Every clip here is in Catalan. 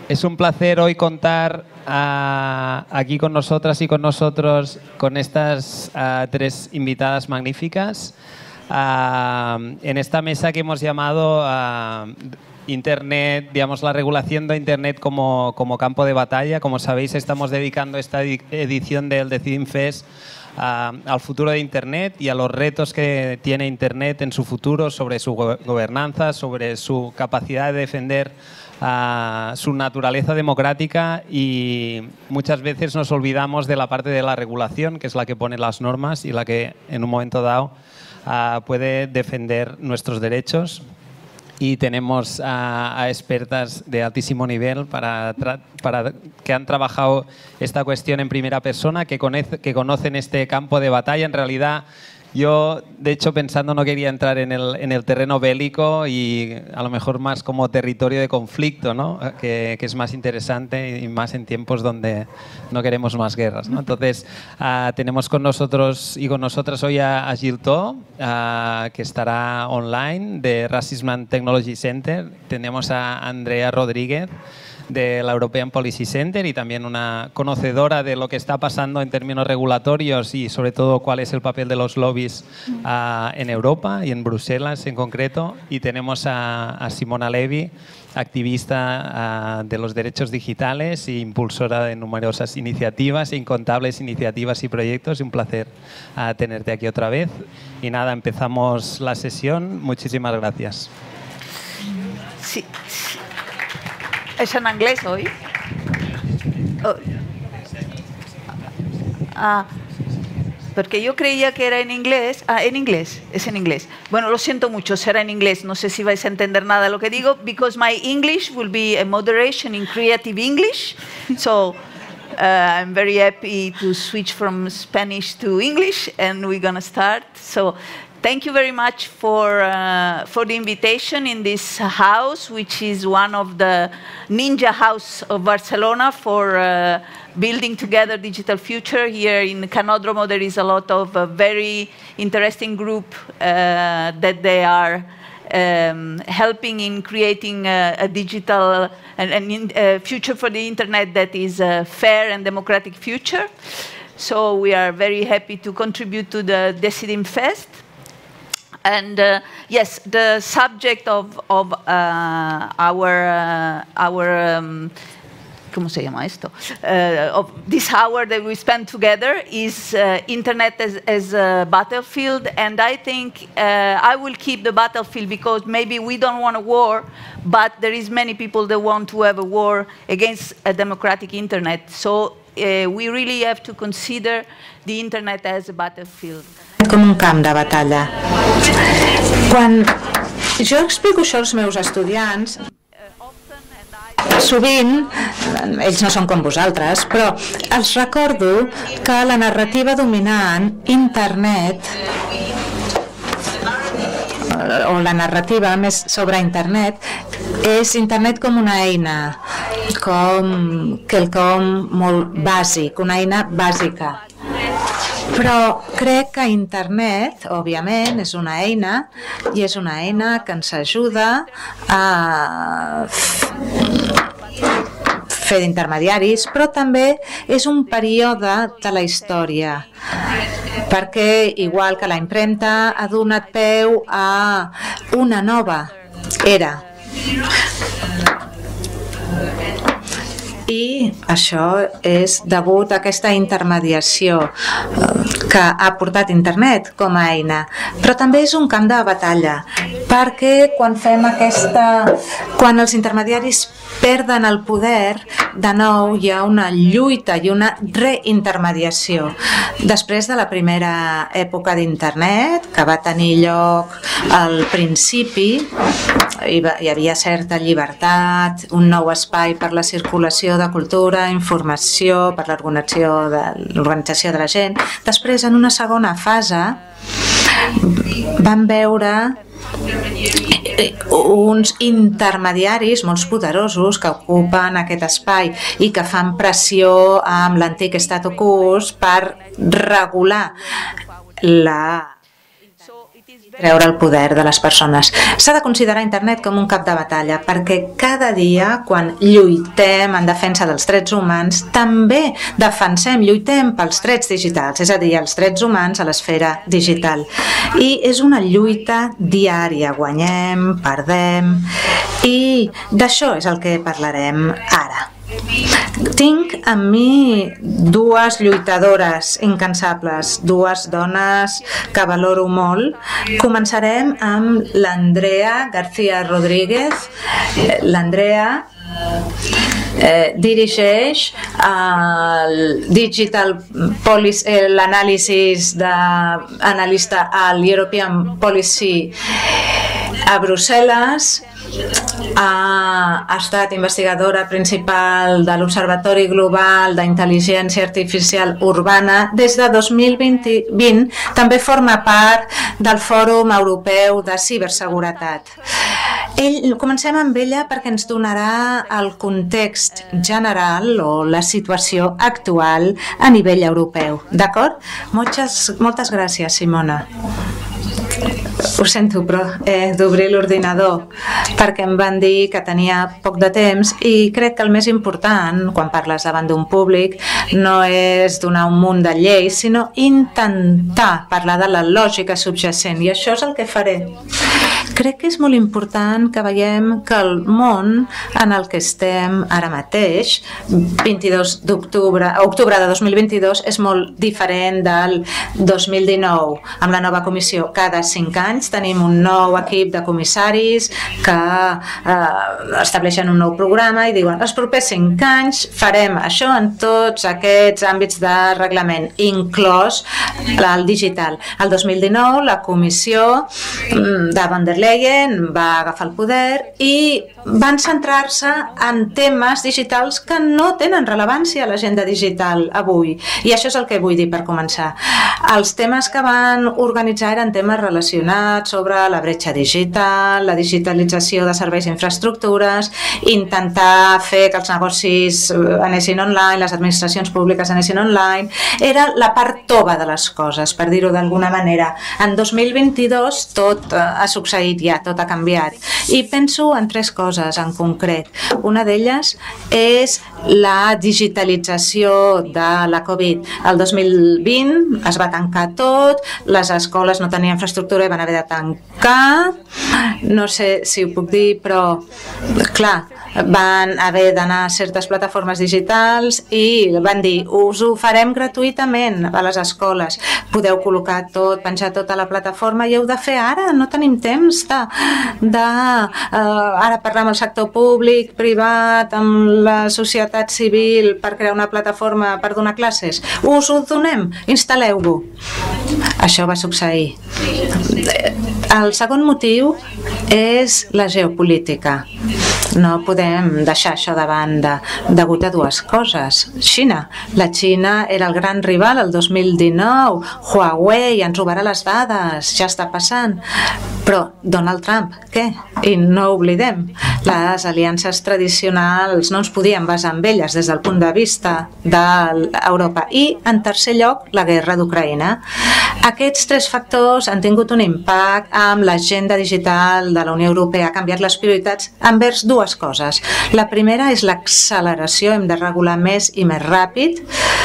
Es un placer hoy contar aquí con nosotras y con nosotros con estas tres invitadas magníficas en esta mesa que hemos llamado Internet, digamos, la regulación de Internet como campo de batalla. Como sabéis, estamos dedicando esta edición del Decidim Fest al futuro de Internet y a los retos que tiene Internet en su futuro, sobre su gobernanza, sobre su capacidad de defender su naturaleza democrática, y muchas veces nos olvidamos de la parte de la regulación, que es la que pone las normas y la que en un momento dado puede defender nuestros derechos. Y tenemos a expertas de altísimo nivel que han trabajado esta cuestión en primera persona, que conocen este campo de batalla. En realidad, yo, de hecho, pensando, no quería entrar en el terreno bélico y a lo mejor más como territorio de conflicto, ¿no? Que es más interesante y más en tiempos donde no queremos más guerras, ¿no? Entonces, tenemos con nosotros y con nosotras hoy a Gil To, que estará online, de Racism and Technology Center. Tenemos a Andrea Rodríguez, de la European Policy Center, y también una conocedora de lo que está pasando en términos regulatorios y sobre todo cuál es el papel de los lobbies en Europa y en Bruselas en concreto. Y tenemos a Simona Levi, activista de los derechos digitales e impulsora de numerosas iniciativas, incontables iniciativas y proyectos. Un placer tenerte aquí otra vez. Y nada, empezamos la sesión. Muchísimas gracias. Sí. ¿Es en inglés hoy? Oh. Porque yo creía que era en inglés. En inglés, es en inglés. Bueno, lo siento mucho, será en inglés. No sé si vais a entender nada de lo que digo, because my English will be a moderation in creative English. So I'm very happy to switch from Spanish to English, and we're going to start. So thank you very much for the invitation in this house, which is one of the ninja house of Barcelona for building together digital future. Here in Canódromo there is a lot of very interesting group that they are helping in creating a digital and future for the internet that is a fair and democratic future. So we are very happy to contribute to the Decidim Fest. And yes, the subject of ¿cómo se llama esto? Of this hour that we spend together is Internet as a battlefield. And I think I will keep the battlefield because maybe we don't want a war, but there is many people that want to have a war against a democratic Internet. So we really have to consider the Internet as a battlefield. Com un camp de batalla. Quan jo explico això als meus estudiants, sovint, ells no són com vosaltres, però els recordo que la narrativa dominant, Internet, o la narrativa més sobre Internet, és Internet com una eina, com quelcom molt bàsic, una eina bàsica. Però crec que Internet, òbviament, és una eina, i és una eina que ens ajuda a fer d'intermediaris, però també és un període de la història, perquè, igual que la impremta, ha donat peu a una nova era. I això és degut a aquesta intermediació que ha portat Internet com a eina. Però també és un camp de batalla, perquè quan els intermediaris perden el poder, de nou hi ha una lluita i una reintermediació. Després de la primera època d'Internet, que va tenir lloc al principi, hi havia certa llibertat, un nou espai per la circulació de cultura, informació, per l'organització de la gent. Després, en una segona fase, vam veure uns intermediaris molt poderosos que ocupen aquest espai i que fan pressió amb l'antic statu quo per regular la treure el poder de les persones. S'ha de considerar internet com un cap de batalla perquè cada dia quan lluitem en defensa dels drets humans també lluitem pels drets digitals, és a dir, els drets humans a l'esfera digital. I és una lluita diària, guanyem, perdem, i d'això és el que parlarem ara. Tinc amb mi dues lluitadores incansables, dues dones que valoro molt. Començarem amb l'Andrea García Rodríguez. L'Andrea dirigeix l'anàlisi d'analista al European Policy a Brussel·les. Ha estat investigadora principal de l'Observatori Global d'Intel·ligència Artificial Urbana. Des de 2020 també forma part del Fòrum Europeu de Ciberseguretat. Comencem amb ella perquè ens donarà el context general o la situació actual a nivell europeu. D'acord? Moltes gràcies, Simona. Ho sento, però he d'obrir l'ordinador perquè em van dir que tenia poc de temps i crec que el més important quan parles davant d'un públic no és donar un munt de lleis, sinó intentar parlar de la lògica subjacent, i això és el que faré. Crec que és molt important que veiem que el món en el que estem ara mateix, 22 d'octubre, octubre de 2022, és molt diferent del 2019, amb la nova comissió. Cada 5 anys tenim un nou equip de comissaris que estableixen un nou programa i diuen els propers 5 anys farem això en tots aquests àmbits de reglament, inclòs el digital. El 2019 la comissió de Von der Leyen va agafar el poder i van centrar-se en temes digitals que no tenen rellevància a l'agenda digital avui. I això és el que vull dir per començar. Els temes que van organitzar eren temes relacionats sobre la bretxa digital, la digitalització de serveis i infraestructures, intentar fer que els negocis anessin online, les administracions públiques anessin online. Era la part tova de les coses, per dir-ho d'alguna manera. En 2022 tot ha succeït ja, tot ha canviat. I penso en 3 coses en concret. Una d'elles és la digitalització de la Covid. El 2020 es va tancar tot, les escoles no tenien infraestructura i van haver de tancar. No sé si ho puc dir, però clar, van haver d'anar a certes plataformes digitals i van dir, us ho farem gratuïtament a les escoles. Podeu col·locar tot, penjar tot a la plataforma i heu de fer ara, no tenim temps de ara parlar amb el sector públic, privat, amb la societat civil per crear una plataforma per donar classes. Us ho donem, instal·leu-ho. Això va succeir. El segon motiu és la geopolítica. No podem deixar això de banda degut a 2 coses. Xina. La Xina era el gran rival el 2019. Huawei ens robarà les dades, ja està passant. Però Donald Trump, què? I no oblidem, les aliances tradicionals no ens podíem basar en elles des del punt de vista d'Europa. I, en tercer lloc, la guerra d'Ucraïna. Aquests 3 factors han tingut un impacte amb l'agenda digital de la Unió Europea, ha canviat les prioritats envers 2 coses. La primera és l'acceleració, hem de regular més i més ràpid.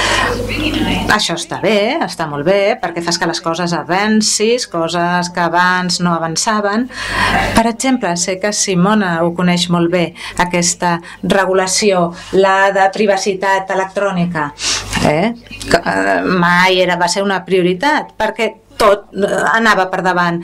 Això està bé, està molt bé, perquè fas que les coses avancis, coses que abans no avançaven. Per exemple, sé que Simona ho coneix molt bé, aquesta regulació, la de privacitat electrònica. Mai va ser una prioritat, perquè tot anava per davant.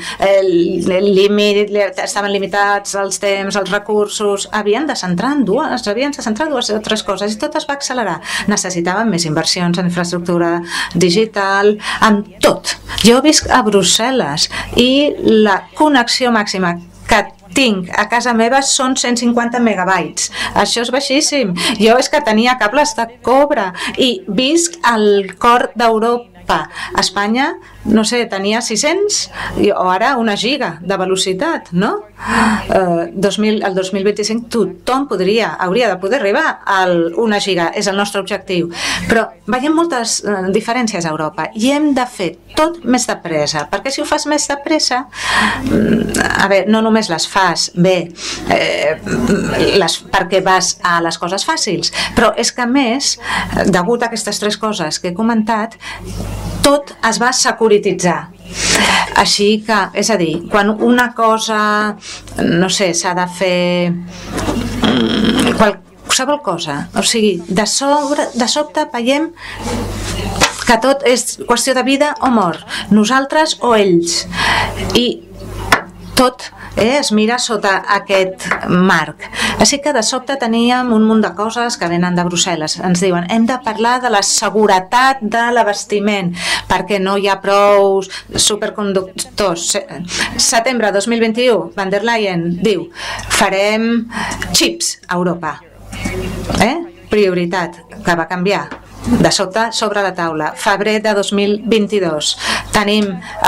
Estaven limitats els temps, els recursos, havien de centrar en 2 o 3 coses i tot es va accelerar. Necessitàvem més inversions en infraestructura digital, en tot. Jo visc a Brussel·les i la connexió màxima que tinc a casa meva són 150 megabytes. Això és baixíssim. Jo és que tenia cables de cobre i visc al cor d'Europa. A Espanya no sé, tenia 600 o ara 1 giga de velocitat, no? El 2025 tothom hauria de poder arribar al 1 giga, és el nostre objectiu. Però veiem moltes diferències a Europa i hem de fer tot més de pressa, perquè si ho fas més de pressa, a veure, no només les fas bé perquè vas a les coses fàcils, però és que a més, degut a aquestes 3 coses que he comentat, tot es va securititzar. Així que, és a dir, quan una cosa, no sé, s'ha de fer qualsevol cosa, o sigui, de sobte veiem que tot és qüestió de vida o mort, nosaltres o ells, i tot es mira sota aquest marc. Així que de sobte teníem un munt de coses que venen de Brussel·les. Ens diuen, hem de parlar de la seguretat de l'abastiment, perquè no hi ha prou superconductors. Setembre 2021, Van der Leyen diu, farem xips a Europa. Prioritat, que va canviar. De sobte, sobre la taula, febrer de 2022, tenim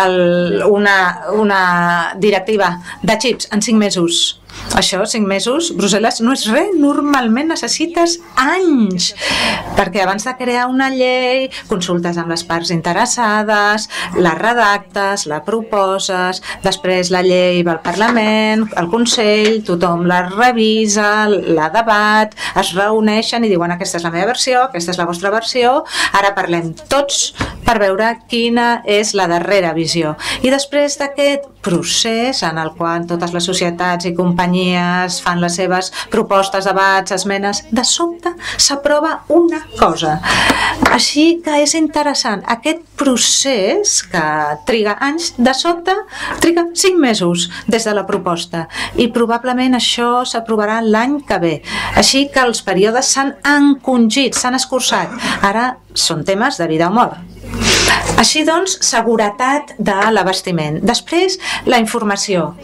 una directiva de xips en 5 mesos. Això, 5 mesos, Brussel·les no és res, normalment necessites anys, perquè abans de crear una llei, consultes amb les parts interessades, la redactes, la proposes, després la llei va al Parlament, al Consell, tothom la revisa, la debat, es reuneixen i diuen aquesta és la meva versió, aquesta és la vostra versió, ara parlem tots per veure quina és la darrera visió. I després d'aquest procés en el qual totes les societats i companyies fan les seves propostes, debats, esmenes, de sobte s'aprova una cosa. Així que és interessant, aquest procés que triga anys, de sobte triga 5 mesos des de la proposta i probablement això s'aprovarà l'any que ve. Així que els períodes s'han encongit, s'han escurçat. Ara són temes de vida o mort. Així doncs, seguretat de l'abastiment. Després, la informació.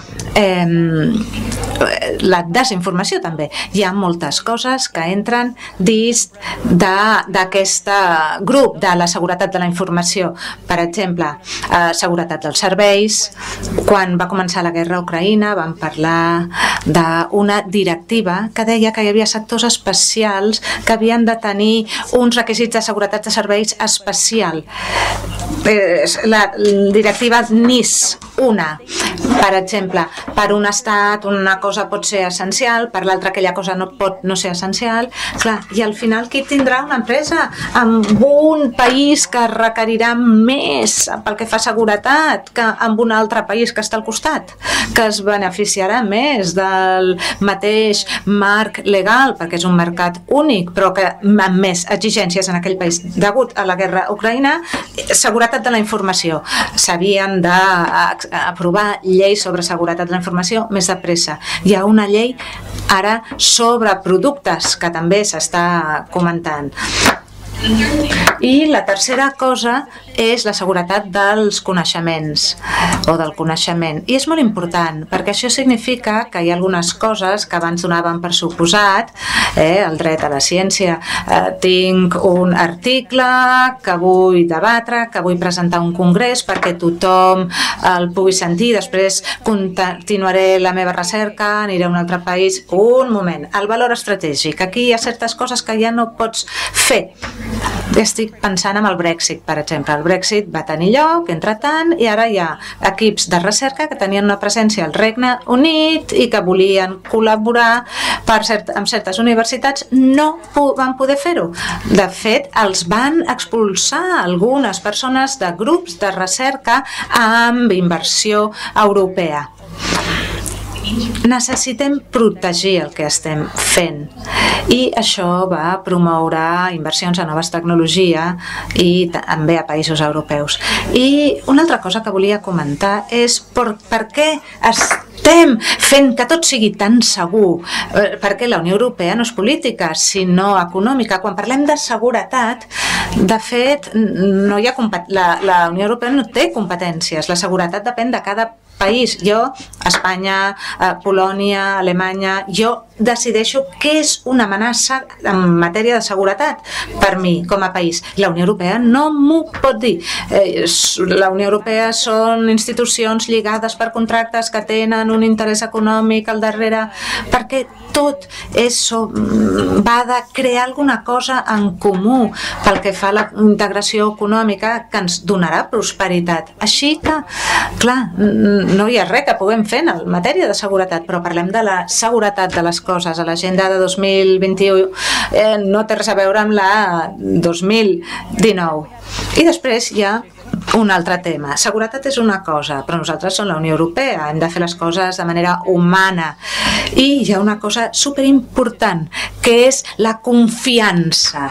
La desinformació també. Hi ha moltes coses que entren dins d'aquest grup de la seguretat de la informació. Per exemple, seguretat dels serveis. Quan va començar la guerra a Ucraïna vam parlar d'una directiva que deia que hi havia sectors especials que havien de tenir uns requisits de seguretat de serveis especial. La directiva NIS 1, per exemple, per un estat una cosa pot ser essencial, per l'altra aquella cosa no pot no ser essencial. Clar, i al final qui tindrà una empresa amb un país que requerirà més pel que fa a seguretat que amb un altre país que està al costat, que es beneficiarà més del mateix marc legal, perquè és un mercat únic, però que amb més exigències en aquell país. Degut a la guerra a Ucraïna, seguretat de la informació. S'havien d'aprovar lleis sobre seguretat de la informació més de pressa. Hi ha una llei ara sobre productes que també s'està comentant. I la tercera cosa és la seguretat dels coneixements o del coneixement. I és molt important perquè això significa que hi ha algunes coses que abans donaven per suposat, el dret a la ciència. Tinc un article que vull debatre, que vull presentar a un congrés perquè tothom el pugui sentir, després continuaré la meva recerca, aniré a un altre país. Un moment, el valor estratègic. Aquí hi ha certes coses que ja no pots fer. Estic pensant en el Brexit, per exemple. El Brexit va tenir lloc, entretant, i ara hi ha equips de recerca que tenien una presència al Regne Unit i que volien col·laborar amb certes universitats, no van poder fer-ho. De fet, els van expulsar algunes persones de grups de recerca amb inversió europea. Necessitem protegir el que estem fent i això va promoure inversions en noves tecnologies i també a països europeus. I una altra cosa que volia comentar és per què estem fent que tot sigui tan segur, perquè la Unió Europea no és política sinó econòmica. Quan parlem de seguretat, de fet, no hi ha la Unió Europea no té competències, la seguretat depèn de cada país. Jo, Espanya, Polònia, Alemanya, jo decideixo què és una amenaça en matèria de seguretat per mi com a país. La Unió Europea no m'ho pot dir. La Unió Europea són institucions lligades per contractes que tenen un interès econòmic al darrere, perquè tot va de crear alguna cosa en comú pel que fa a la integració econòmica que ens donarà prosperitat. Així que, clar, no hi ha res que puguem fer en matèria de seguretat, però parlem de la seguretat de les coses. A l'agenda de 2021 no té res a veure amb la 2019. I després hi ha un altre tema. Seguretat és una cosa, però nosaltres som la Unió Europea, hem de fer les coses de manera humana. I hi ha una cosa superimportant, que és la confiança.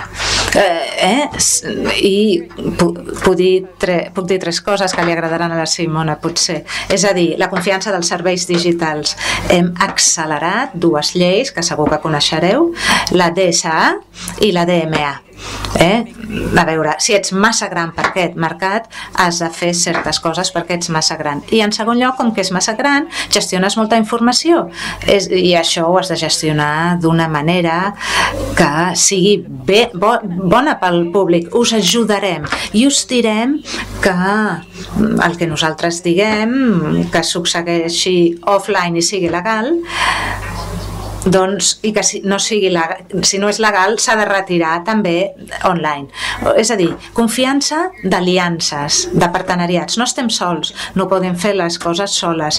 I puc dir tres coses que li agradaran a la Simona, potser. És a dir, la confiança dels serveis digitals. Hem accelerat dues lleis que segur que coneixereu, la DSA i la DMA. A veure, si ets massa gran per aquest mercat, has de fer certes coses perquè ets massa gran. I en segon lloc, com que és massa gran, gestiones molta informació i això ho has de gestionar d'una manera que sigui bona pel públic. Us ajudarem i us direm que el que nosaltres diguem, que succeeixi offline i sigui legal, doncs, i que si no és legal s'ha de retirar també online. És a dir, confiança d'aliances, de partenariats. No estem sols, no podem fer les coses soles.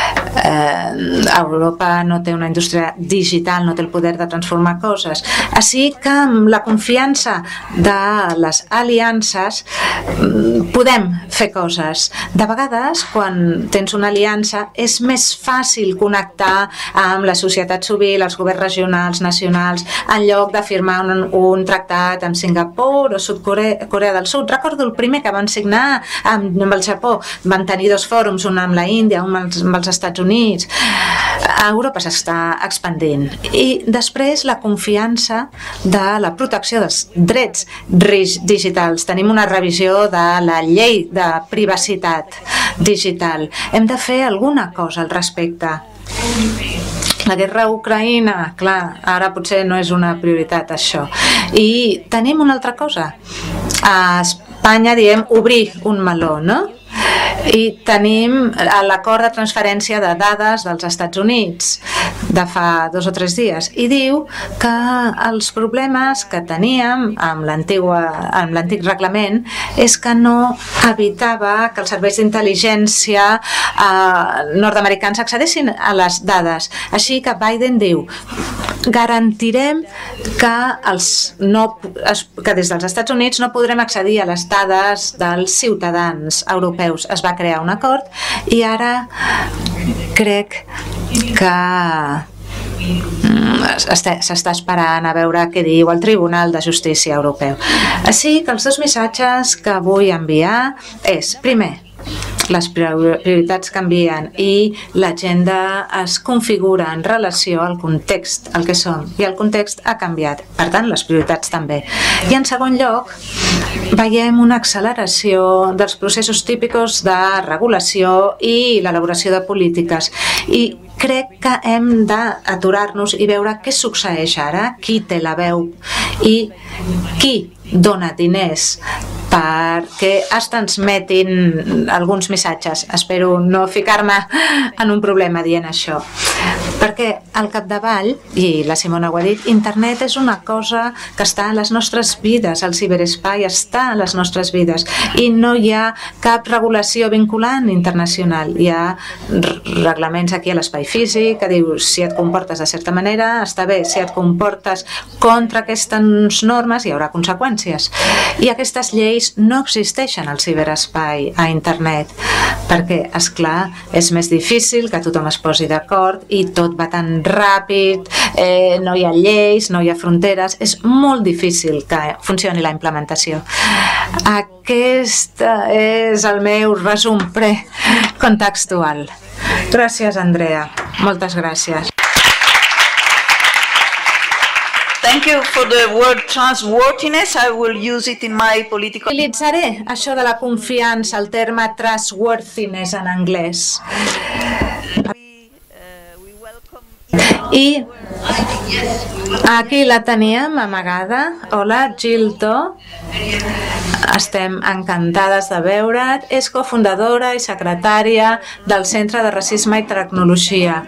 Europa no té una indústria digital, no té el poder de transformar coses. Així que amb la confiança de les aliances podem fer coses. De vegades, quan tens una aliança, és més fàcil connectar amb la societat civil, els governs regionals, nacionals, en lloc de firmar un tractat amb Singapur o Corea del Sud. Recordo el primer que van signar amb el Japó. Van tenir dos fòrums, un amb la Índia, un amb els Estats Units. Europa s'està expandint. I després la confiança de la protecció dels drets digitals. Tenim una revisió de la llei de privacitat digital. Hem de fer alguna cosa al respecte. La guerra a Ucraïna, clar, ara potser no és una prioritat això. I tenim una altra cosa. A Espanya diem obrir un meló, no? I tenim l'acord de transferència de dades dels Estats Units de fa 2 o 3 dies i diu que els problemes que teníem amb l'antic reglament és que no evitava que els serveis d'intel·ligència nord-americans accedissin a les dades. Així que Biden diu: garantirem que des dels Estats Units no podrem accedir a les dades dels ciutadans europeus. Es va crear un acord i ara crec que s'està esperant a veure què diu el Tribunal de Justícia Europeu. Així que els dos missatges que vull enviar és, primer, les prioritats canvien i l'agenda es configura en relació al context, al que som, i el context ha canviat, per tant les prioritats també. I en segon lloc, veiem una acceleració dels processos típics de regulació i l'elaboració de polítiques i crec que hem d'aturar-nos i veure què succeeix ara, qui té la veu i qui dona diners perquè es transmetin alguns missatges. Espero no ficar-me en un problema dient això. Perquè al capdavall, i la Simona ho ha dit, internet és una cosa que està en les nostres vides, el ciberespai està en les nostres vides i no hi ha cap regulació vinculant internacional. Hi ha reglaments aquí a l'espai físic que diu si et comportes de certa manera està bé, si et comportes contra aquestes normes hi haurà conseqüències. I aquestes lleis no existeixen al ciberespai, a internet, perquè, esclar, és més difícil que tothom es posi d'acord i tot va tan ràpid, no hi ha lleis, no hi ha fronteres, és molt difícil que funcioni la implementació. Aquest és el meu resum precontextual. Gràcies, Andrea. Moltes gràcies. Thank you for the word trustworthiness. I will use it in my political... Utilitzaré això de la confiança, el terme trustworthiness en anglès. I Aquí la teníem amagada. Hola, Gilto. Estem encantades de veure't. És cofundadora i secretària del Centre de Racisme i Tecnologia.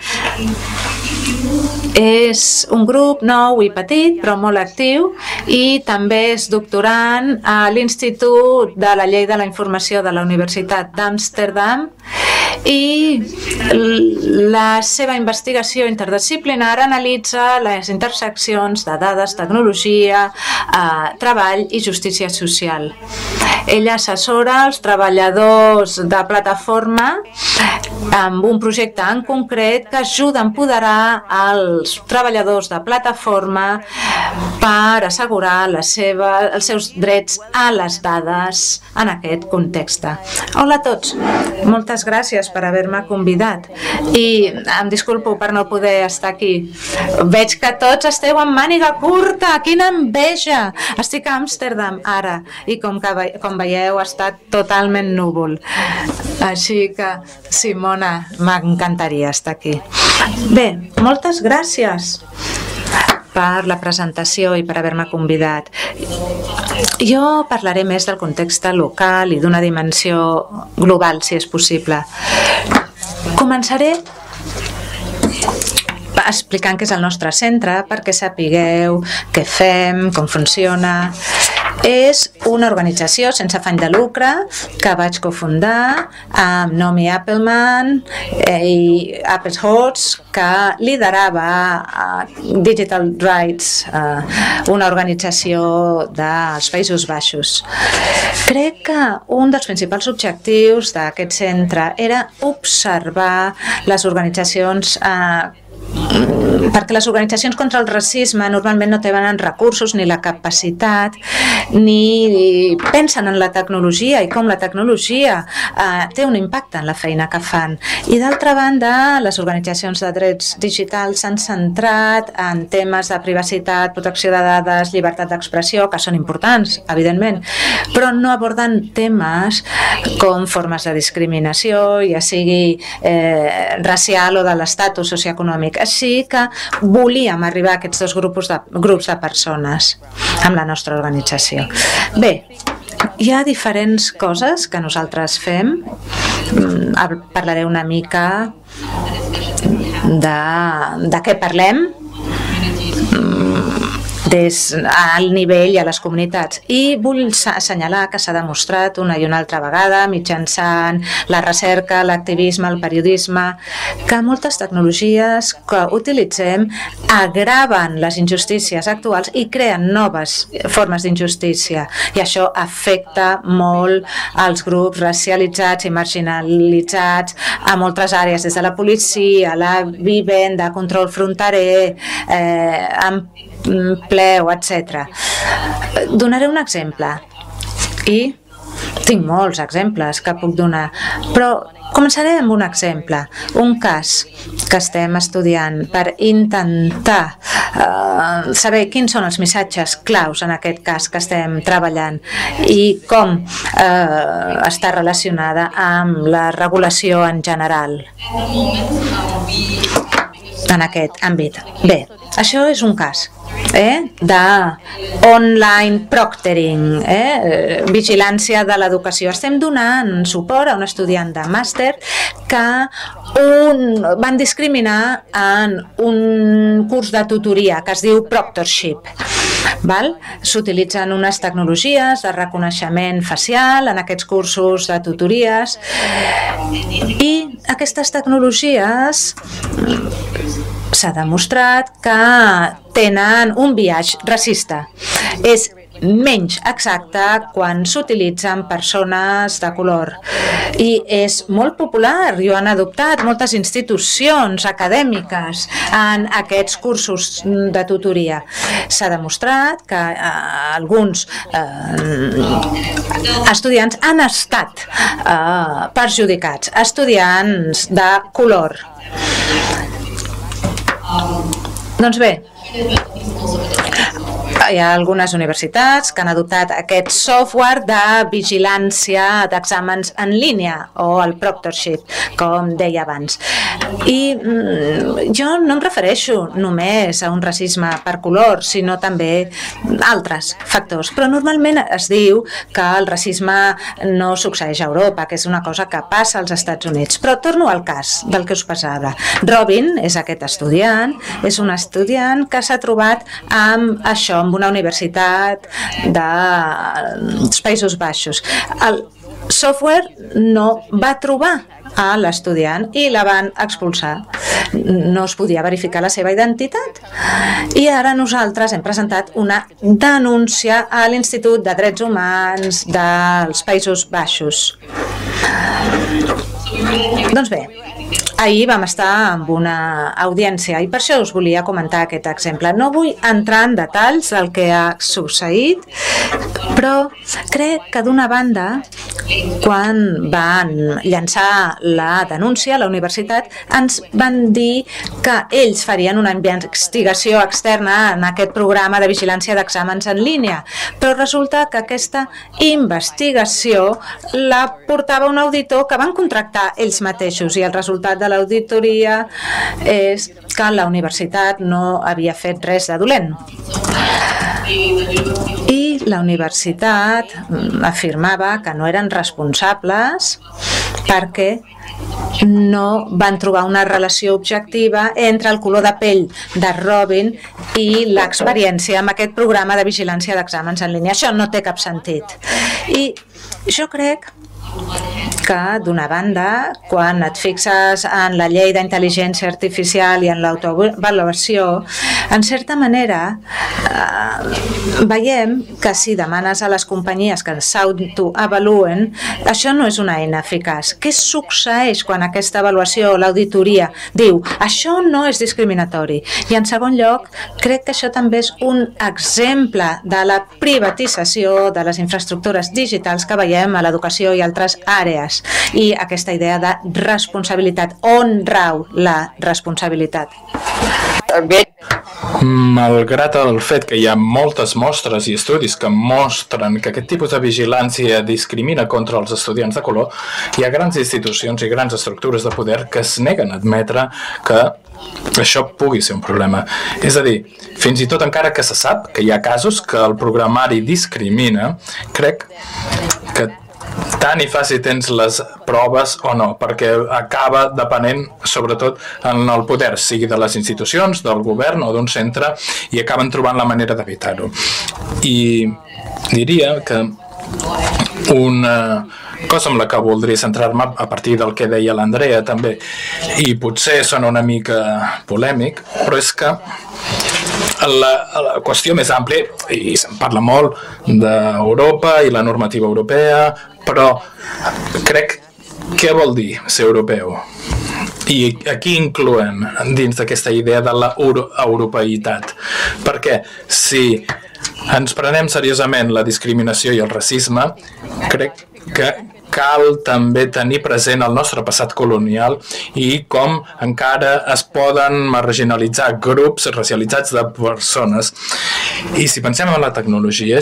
És un grup nou i petit, però molt actiu, i també és doctorant a l'Institut de la Llei de la Informació de la Universitat d'Amsterdam, i la seva investigació interdisciplinar analitza les interseccions de dades, tecnologia, treball i justícia social. Ella assessora els treballadors de plataforma amb un projecte en concret que ajuda a empoderar els treballadors de plataforma per assegurar els seus drets a les dades en aquest context. Hola a tots, moltes gràcies per haver-me convidat i em disculpo per no poder estar aquí. Veig que tots esteu amb màniga curta, quina enveja! Estic a Amsterdam ara i com veieu ha estat totalment núvol. Així que, Simona, m'encantaria estar aquí. Bé, moltes gràcies per la presentació i per haver-me convidat. Jo parlaré més del context local i d'una dimensió global, si és possible. Començaré explicant què és el nostre centre, perquè sapigueu què fem, com funciona. És una organització sense afany de lucre que vaig cofundar amb Naomi Appelman i Appelhoorst, que liderava Digital Rights, una organització dels Països Baixos. Crec que un dels principals objectius d'aquest centre era observar les organitzacions perquè les organitzacions contra el racisme normalment no tenen recursos ni la capacitat ni pensen en la tecnologia i com la tecnologia té un impacte en la feina que fan. I d'altra banda, les organitzacions de drets digitals s'han centrat en temes de privacitat, protecció de dades, llibertat d'expressió, que són importants, evidentment, però no aborden temes com formes de discriminació, ja sigui racial o de l'estatus socioeconòmic. Així que volíem arribar a aquests dos grups de persones amb la nostra organització. Bé, hi ha diferents coses que nosaltres fem. Parlaré una mica de què parlem des al nivell i a les comunitats. I vull assenyalar que s'ha demostrat una i una altra vegada, mitjançant la recerca, l'activisme, el periodisme, que moltes tecnologies que utilitzem agraven les injustícies actuals i creen noves formes d'injustícia. I això afecta molt els grups racialitzats i marginalitzats a moltes àrees, des de la policia, la vivenda, control fronterer, empleo, etc. Donaré un exemple i tinc molts exemples que puc donar, però començaré amb un exemple, un cas que estem estudiant per intentar saber quins són els missatges claus en aquest cas que estem treballant i com està relacionada amb la regulació en general en aquest àmbit. Bé, això és un cas d'online proctoring, vigilància de l'educació. Estem donant suport a un estudiant de màster que van discriminar en un curs de tutoria que es diu proctorship. S'utilitzen unes tecnologies de reconeixement facial en aquests cursos de tutories i aquestes tecnologies s'ha demostrat que tenen un biaix racista. És menys exacte quan s'utilitzen persones de color i és molt popular i ho han adoptat moltes institucions acadèmiques en aquests cursos de tutoria. S'ha demostrat que alguns estudiants han estat perjudicats, estudiants de color. Doncs bé, hi ha algunes universitats que han adoptat aquest software de vigilància d'exàmens en línia o el proctorship, com deia abans. I jo no em refereixo només a un racisme per color, sinó també altres factors. Però normalment es diu que el racisme no succeeix a Europa, que és una cosa que passa als Estats Units. Però torno al cas del que us passava. Robin és aquest estudiant, és un estudiant que s'ha trobat amb això, amb una universitat dels Països Baixos. El software no va trobar a l'estudiant i la van expulsar. No es podia verificar la seva identitat i ara nosaltres hem presentat una denúncia a l'Institut de Drets Humans dels Països Baixos. Doncs bé, ahir vam estar amb una audiència i per això us volia comentar aquest exemple. No vull entrar en detalls del que ha succeït, però crec que d'una banda, quan van llançar la denúncia a la universitat, ens van dir que ells farien una investigació externa en aquest programa de vigilància d'exàmens en línia, però resulta que aquesta investigació la portava un auditor que van contractar ells mateixos i el resultat de l'auditoria és que la universitat no havia fet res de dolent. I la universitat afirmava que no eren responsables perquè no van trobar una relació objectiva entre el color de pell de Robin i l'experiència amb aquest programa de vigilància d'exàmens en línia. Això no té cap sentit. I jo crec que, d'una banda, quan et fixes en la llei d'intel·ligència artificial i en l'autoavaluació, en certa manera veiem que si demanes a les companyies que s'autoavaluen, això no és una eina eficaç. Què succeeix quan aquesta avaluació o l'auditoria diu això no és discriminatori? I en segon lloc, crec que això també és un exemple de la privatització de les infraestructures digitals que veiem a l'educació i altres àrees. I aquesta idea de responsabilitat. On rau la responsabilitat? Malgrat el fet que hi ha moltes mostres i estudis que mostren que aquest tipus de vigilància discrimina contra els estudiants de color, hi ha grans institucions i grans estructures de poder que es neguen a admetre que això pugui ser un problema. És a dir, fins i tot encara que se sap que hi ha casos que el programari discrimina, crec que tant i fa si tens les proves o no, perquè acaba depenent sobretot en el poder, sigui de les institucions, del govern o d'un centre, i acaben trobant la manera d'evitar-ho. I diria que una cosa amb la que voldria centrar-me a partir del que deia l'Andrea també, i potser sona una mica polèmic, però és que la qüestió més àmplia, i se'n parla molt d'Europa i la normativa europea, però crec què vol dir ser europeu? I aquí incloem dins d'aquesta idea de la europeïtat, perquè si ens prenem seriosament la discriminació i el racisme, crec que cal també tenir present el nostre passat colonial i com encara es poden marginalitzar grups racialitzats de persones. I si pensem en la tecnologia,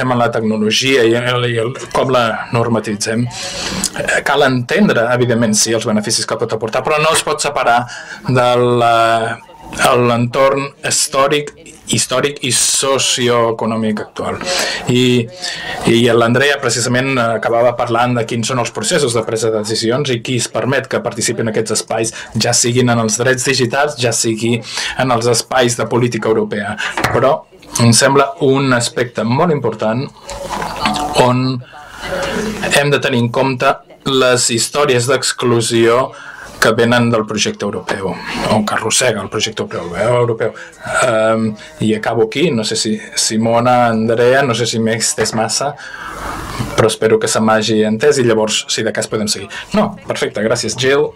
i com la normativitzem, cal entendre, evidentment, sí, els beneficis que pot aportar, però no es pot separar de l'entorn històric i socioeconòmic actual. I l'Andrea precisament acabava parlant de quins són els processos de presa de decisions i qui es permet que participin en aquests espais, ja siguin en els drets digitals, ja sigui en els espais de política europea. Però em sembla un aspecte molt important on hem de tenir en compte les històries d'exclusió que venen del projecte europeu, o que arrossega el projecte europeu. I acabo aquí, no sé si Simona, Andrea, no sé si m'he estès massa, però espero que se m'hagi entès i llavors, si de cas, podem seguir. No, perfecte, gràcies, Jill.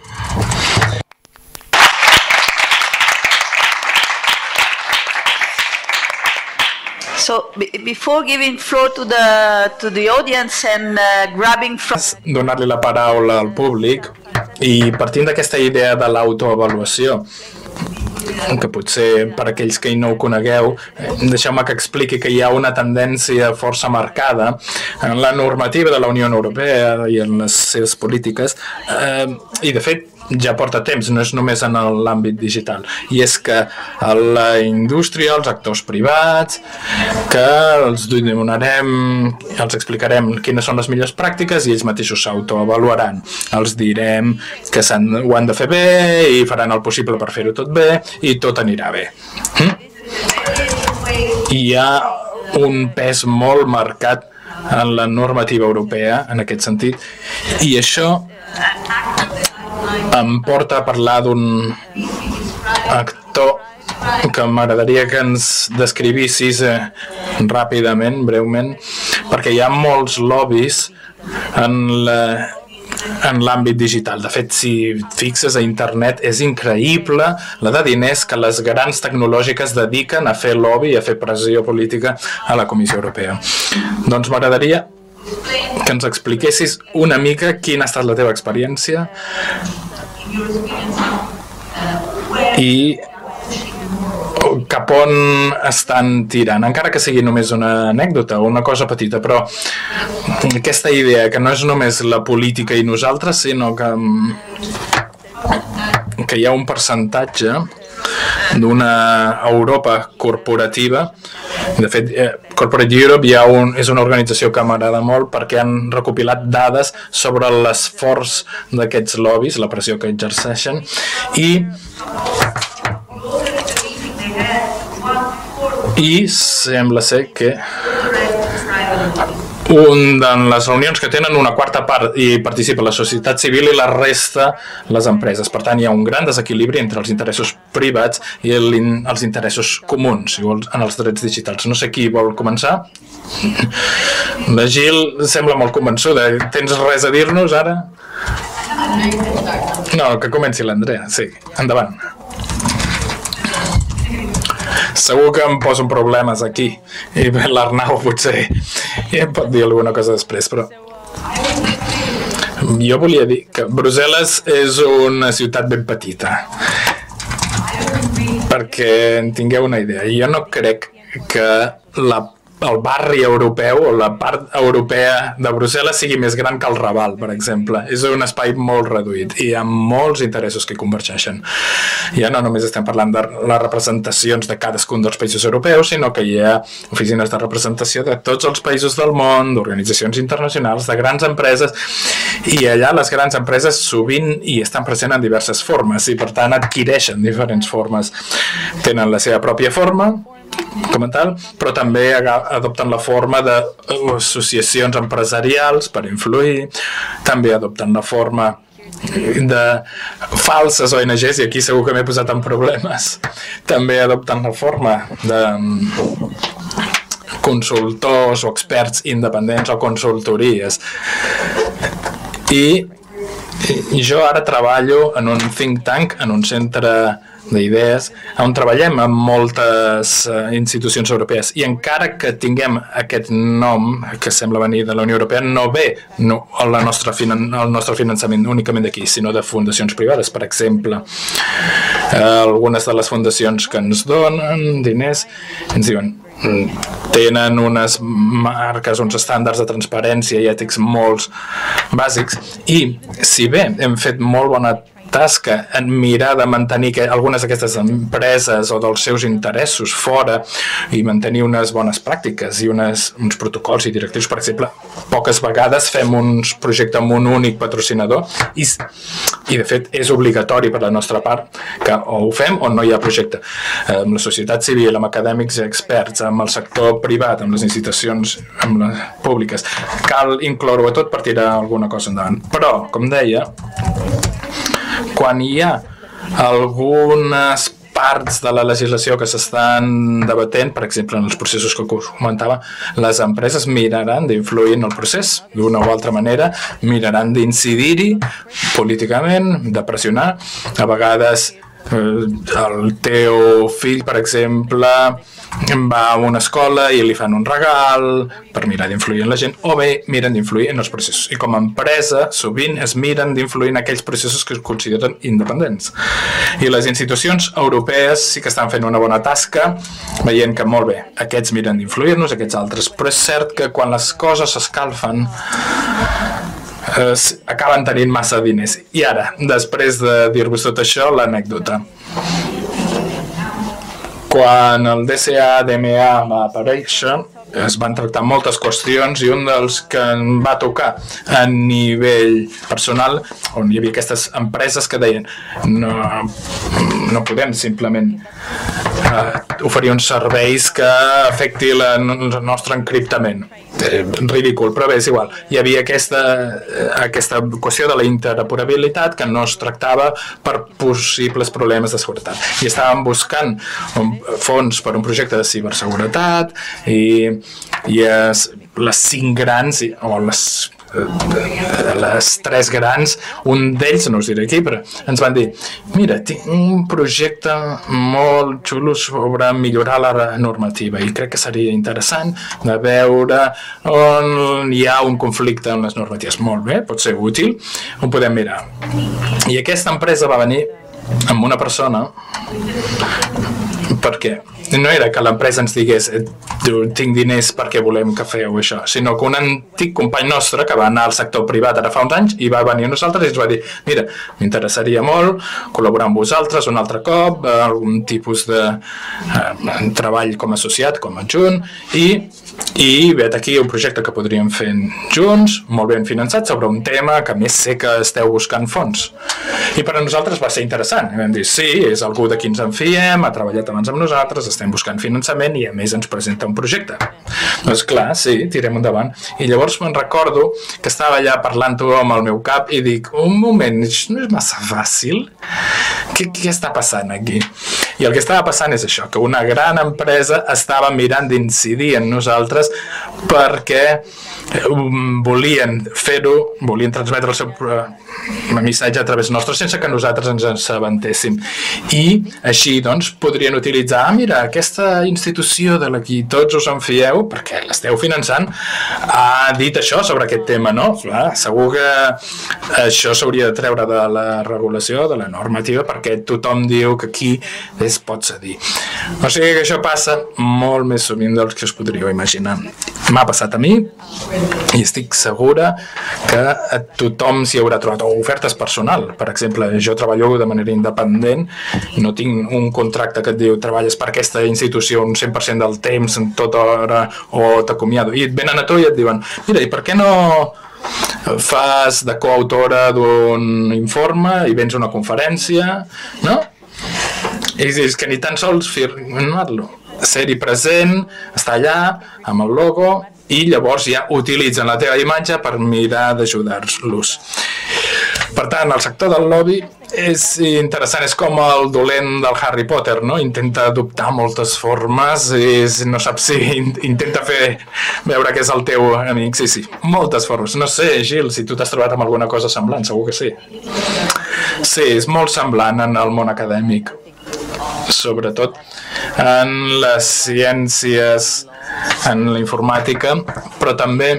So before giving floor to the audience and grabbing from... Donar-li la paraula al públic i partint d'aquesta idea de l'autoavaluació, que potser per aquells que no ho conegueu, deixeu-me que expliqui que hi ha una tendència força marcada en la normativa de la Unió Europea i en les seves polítiques, i de fet ja porta temps, no és només en l'àmbit digital, i és que a la indústria, els actors privats, que els donarem, els explicarem quines són les millors pràctiques i ells mateixos s'autoavaluaran. Els direm que ho han de fer bé i faran el possible per fer-ho tot bé i tot anirà bé. Hi ha un pes molt marcat en la normativa europea en aquest sentit, i això em porta a parlar d'un actor que m'agradaria que ens descrivissis ràpidament, breument, perquè hi ha molts lobbies en l'àmbit digital. De fet, si fixes a internet, és increïble la de diners que les grans tecnològiques dediquen a fer lobby i a fer pressió política a la Comissió Europea. Doncs m'agradaria que ens expliquessis una mica quina ha estat la teva experiència i cap on estan tirant, encara que sigui només una anècdota o una cosa petita, però aquesta idea que no és només la política i nosaltres, sinó que hi ha un percentatge d'una Europa corporativa. De fet, Corporate Europe és una organització que m'agrada molt perquè han recopilat dades sobre l'esforç d'aquests lobbies, la pressió que exerceixen, i sembla ser que de les reunions que tenen una quarta part i participa la societat civil i la resta les empreses. Per tant, hi ha un gran desequilibri entre els interessos privats i els interessos comuns, si vols, en els drets digitals. No sé qui vol començar. La Gil sembla molt convençuda. Tens res a dir-nos ara? No, que comenci l'Andrea. Sí, endavant. Segur que em poso problemes aquí i l'Arnau potser em pot dir alguna cosa després, però jo volia dir que Brussel·les és una ciutat ben petita, perquè en tingueu una idea. Jo no crec que el barri europeu o la part europea de Brussel·les sigui més gran que el Raval, per exemple. És un espai molt reduït i hi ha molts interessos que convergeixen. Ja no només estem parlant de les representacions de cadascun dels països europeus, sinó que hi ha oficines de representació de tots els països del món, d'organitzacions internacionals, de grans empreses, i allà les grans empreses sovint hi estan presents en diverses formes i per tant adquireixen diferents formes. Tenen la seva pròpia forma, com a tal, però també adopten la forma d'associacions empresarials per influir, també adopten la forma de falses ONGs, i aquí segur que m'he posat en problemes, també adopten la forma de consultors o experts independents o consultories. I jo ara treballo en un think tank, en un centre d'idees, on treballem amb moltes institucions europees, i encara que tinguem aquest nom que sembla venir de la Unió Europea, no ve el nostre finançament únicament d'aquí, sinó de fundacions privades. Per exemple, algunes de les fundacions que ens donen diners ens diuen tenen unes marques, uns estàndards de transparència i ètics molt bàsics, i si bé hem fet molt bona tasca en mirar de mantenir algunes d'aquestes empreses o dels seus interessos fora i mantenir unes bones pràctiques i uns protocols i directius, per exemple, poques vegades fem un projecte amb un únic patrocinador i de fet és obligatori per la nostra part que o ho fem o no hi ha projecte. Amb la societat civil, amb acadèmics i experts, amb el sector privat, amb les institucions públiques, cal incloure-ho a tot per tirar alguna cosa endavant. Però, com deia, quan hi ha algunes parts de la legislació que s'estan debatent, per exemple, en els processos que comentava, les empreses miraran d'influir en el procés d'una o altra manera, miraran d'incidir-hi políticament, de pressionar, a vegades el teu fill, per exemple, va a una escola i li fan un regal per mirar d'influir en la gent, o bé miren d'influir en els processos. I com a empresa, sovint es miren d'influir en aquells processos que es consideren independents. I les institucions europees sí que estan fent una bona tasca, veient que, molt bé, aquests miren d'influir-nos, aquests altres, però és cert que quan les coses s'escalfen, acaben tenint massa diners. I ara, després de dir-vos tot això, l'anècdota. Quan el DCA-DMA va aparèixer, es van tractar moltes qüestions i un dels que em va tocar a nivell personal, on hi havia aquestes empreses que deien no podem simplement oferir uns serveis que afecti el nostre encriptament. Ridícul, però bé, és igual. Hi havia aquesta qüestió de la interoperabilitat que no es tractava per possibles problemes de seguretat. I estàvem buscant fons per un projecte de ciberseguretat i les 5 grans, o les 3 grans, un d'ells, no us diré aquí, però ens van dir, mira, tinc un projecte molt xulo sobre millorar la normativa i crec que seria interessant de veure on hi ha un conflicte en les normatives. Molt bé, pot ser útil, ho podem mirar. I aquesta empresa va venir amb una persona perquè no era que l'empresa ens digués tinc diners perquè volem que feu això, sinó que un antic company nostre que va anar al sector privat ara fa uns anys i va venir a nosaltres i ens va dir, mira, m'interessaria molt col·laborar amb vosaltres un altre cop, algun tipus de treball com a associat, com a adjunt, i vet aquí un projecte que podríem fer junts, molt ben finançat, sobre un tema que més sé que esteu buscant fons. I per a nosaltres va ser interessant. I vam dir, sí, és algú de qui ens en fiem, ha treballat abans amb nosaltres, estem buscant finançament i a més ens presenta un projecte. Doncs clar, sí, tirem endavant. I llavors me'n recordo que estava allà parlant-ho amb el meu cap i dic, un moment, no és massa fàcil? Què està passant aquí? I el que estava passant és això, que una gran empresa estava mirant d'incidir en nosaltres perquè volien fer-ho, volien transmetre el seu missatge a través nostre sense que nosaltres ens assabentéssim. I així, doncs, podrien utilitzar, mira, aquesta institució de la qui tots us en fieu, perquè l'esteu finançant, ha dit això sobre aquest tema, no? Clar, segur que això s'hauria de treure de la regulació, de la normativa, perquè tothom diu que aquí es pot cedir. O sigui que això passa molt més sovint del que us podríeu imaginar. M'ha passat a mi i estic segura que a tothom s'hi haurà trobat, o ofertes personal. Per exemple, jo treballo de manera independent, no tinc un contracte que et diu treballes per aquesta institució un 100% del temps, en tota hora, o t'acomiado. I et venen a tu i et diuen, mira, i per què no fas de coautora d'un informe i vens a una conferència, no? I és que ni tan sols firmar-lo, ser-hi present, estar allà amb el logo i llavors ja utilitzen la teva imatge per mirar d'ajudar-los. Per tant, el sector del lobby és interessant, és com el dolent del Harry Potter, no? Intenta adoptar moltes formes i no sap si intenta fer veure que és el teu amic. Sí, moltes formes. No sé, Gil, si tu t'has trobat amb alguna cosa semblant, segur que sí. Sí, és molt semblant en el món acadèmic, sobretot en les ciències, en la informàtica, però també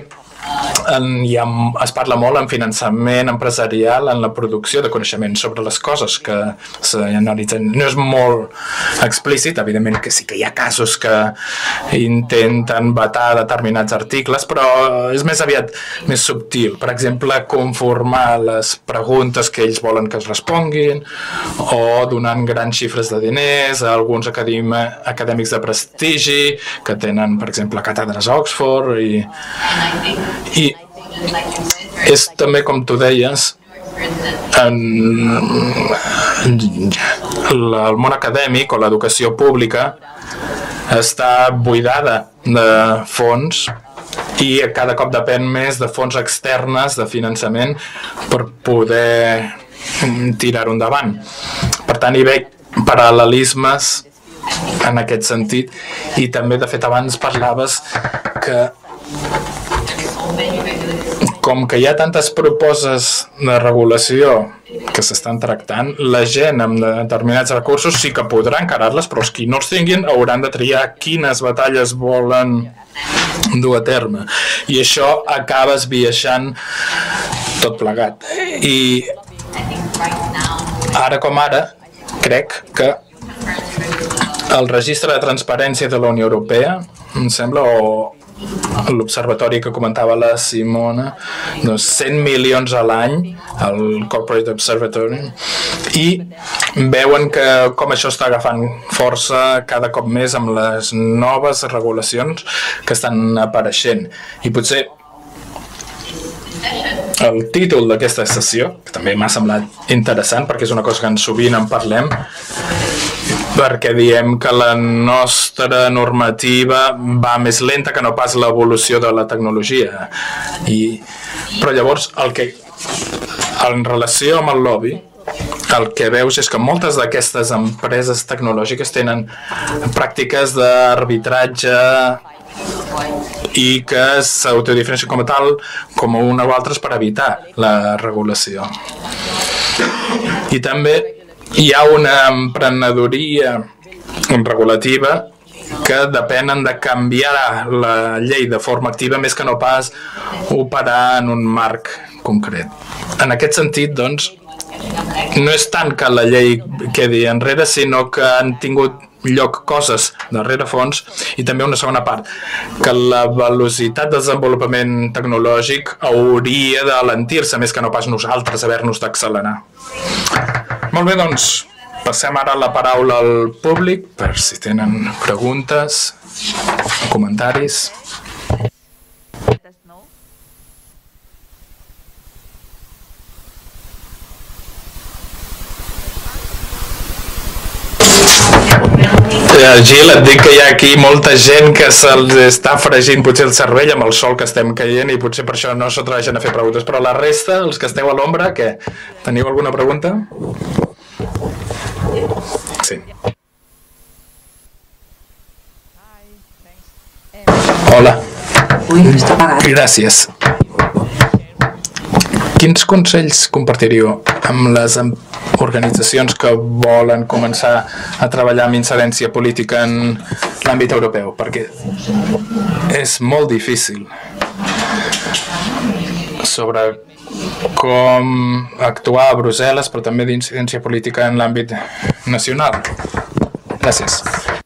es parla molt en finançament empresarial, en la producció de coneixement sobre les coses que s'analitzen. No és molt explícit, evidentment que sí que hi ha casos que intenten vetar determinats articles, però és més aviat més subtil. Per exemple, conformar les preguntes que ells volen que es responguin, o donant grans xifres de diners a alguns acadèmics de prestigi que tenen, per exemple, càtedres a Oxford i és també, com tu deies, el món acadèmic o l'educació pública està buidada de fons i cada cop depèn més de fons externes de finançament per poder tirar-ho endavant. Per tant, hi veig paral·lelismes en aquest sentit i també, de fet, abans parlaves que com que hi ha tantes propostes de regulació que s'estan tractant, la gent amb determinats recursos sí que podrà encarar-les, però els qui no els tinguin hauran de triar quines batalles volen dur a terme. I això acaba esbiaixant tot plegat. I ara com ara, crec que el registre de transparència de la Unió Europea, em sembla, o l'observatori que comentava la Simona, doncs 100 milions a l'any, el Corporate Observatory, i veuen que com això està agafant força cada cop més amb les noves regulacions que estan apareixent. I potser el títol d'aquesta sessió, que també m'ha semblat interessant perquè és una cosa que sovint en parlem, perquè diem que la nostra normativa va més lenta que no pas l'evolució de la tecnologia. Però llavors, en relació amb el lobby, el que veus és que moltes d'aquestes empreses tecnològiques tenen pràctiques d'arbitratge i que s'autodiferencien com a tal, com una o altres, per evitar la regulació. I també hi ha una emprenedoria regulativa que depenen de canviar la llei de forma activa més que no pas operar en un marc concret. En aquest sentit, doncs, no és tant que la llei quedi enrere, sinó que han tingut lloc coses de rerefons, i també una segona part, que la velocitat de desenvolupament tecnològic hauria d'alentir-se més que no pas nosaltres haver-nos d'accelerar. Molt bé, doncs, passem ara la paraula al públic per si tenen preguntes, comentaris. Gil, et dic que hi ha aquí molta gent que se'ls està fregint potser el cervell amb el sol que estem caient i potser per això no s'atreveixen a fer preguntes, però la resta, els que esteu a l'ombra, què? Teniu alguna pregunta? Sí. Hola. Ui, està apagat. Gràcies. Quins consells compartiríeu amb les organitzacions que volen començar a treballar amb incidència política en l'àmbit europeu? Perquè és molt difícil sobre com actuar a Brussel·les, però també d'incidència política en l'àmbit nacional. Gràcies.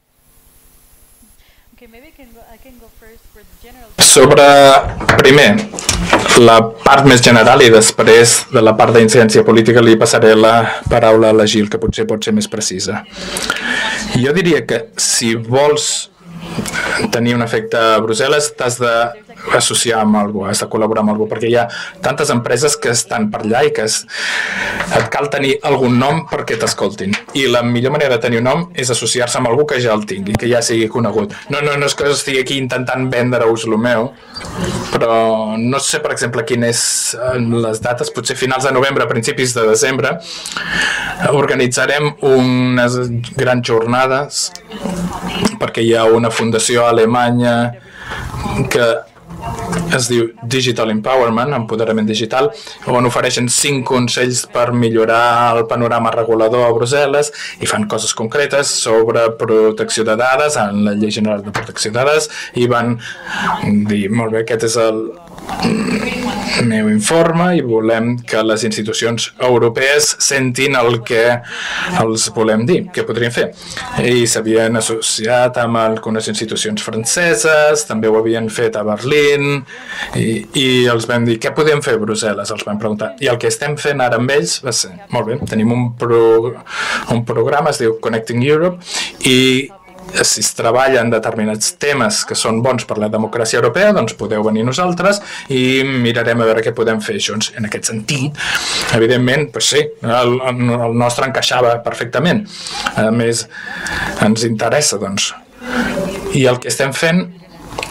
Sobre, primer, la part més general i després de la part d'incidència política li passaré la paraula a la Gil, que potser pot ser més precisa. Jo diria que si vols tenir un efecte a Brussel·les t'has d'associar amb algú, has de col·laborar amb algú, perquè hi ha tantes empreses que estan per allà i que et cal tenir algun nom perquè t'escoltin. I la millor manera de tenir un nom és associar-se amb algú que ja el tingui, que ja sigui conegut. No és que estigui aquí intentant vendre-us el meu, però no sé, per exemple, quines les dates, potser finals de novembre, principis de desembre, organitzarem unes grans jornades perquè hi ha una fundació alemanya que es diu Digital Empowerment, empoderament digital, on ofereixen 5 consells per millorar el panorama regulador a Brussel·les i fan coses concretes sobre protecció de dades, en la Llei General de Protecció de Dades, i van dir, molt bé, aquest és el meu informe i volem que les institucions europees sentin el que els volem dir, què podrien fer. I s'havien associat amb algunes institucions franceses, també ho havien fet a Berlín, i els vam dir, què podem fer a Brussel·les? Els vam preguntar. I el que estem fent ara amb ells va ser, molt bé, tenim un programa, es diu Connecting Europe, i si es treballa en determinats temes que són bons per la democràcia europea, doncs podeu venir nosaltres i mirarem a veure què podem fer junts. En aquest sentit, evidentment, doncs sí, el nostre encaixava perfectament. A més, ens interessa, doncs. I el que estem fent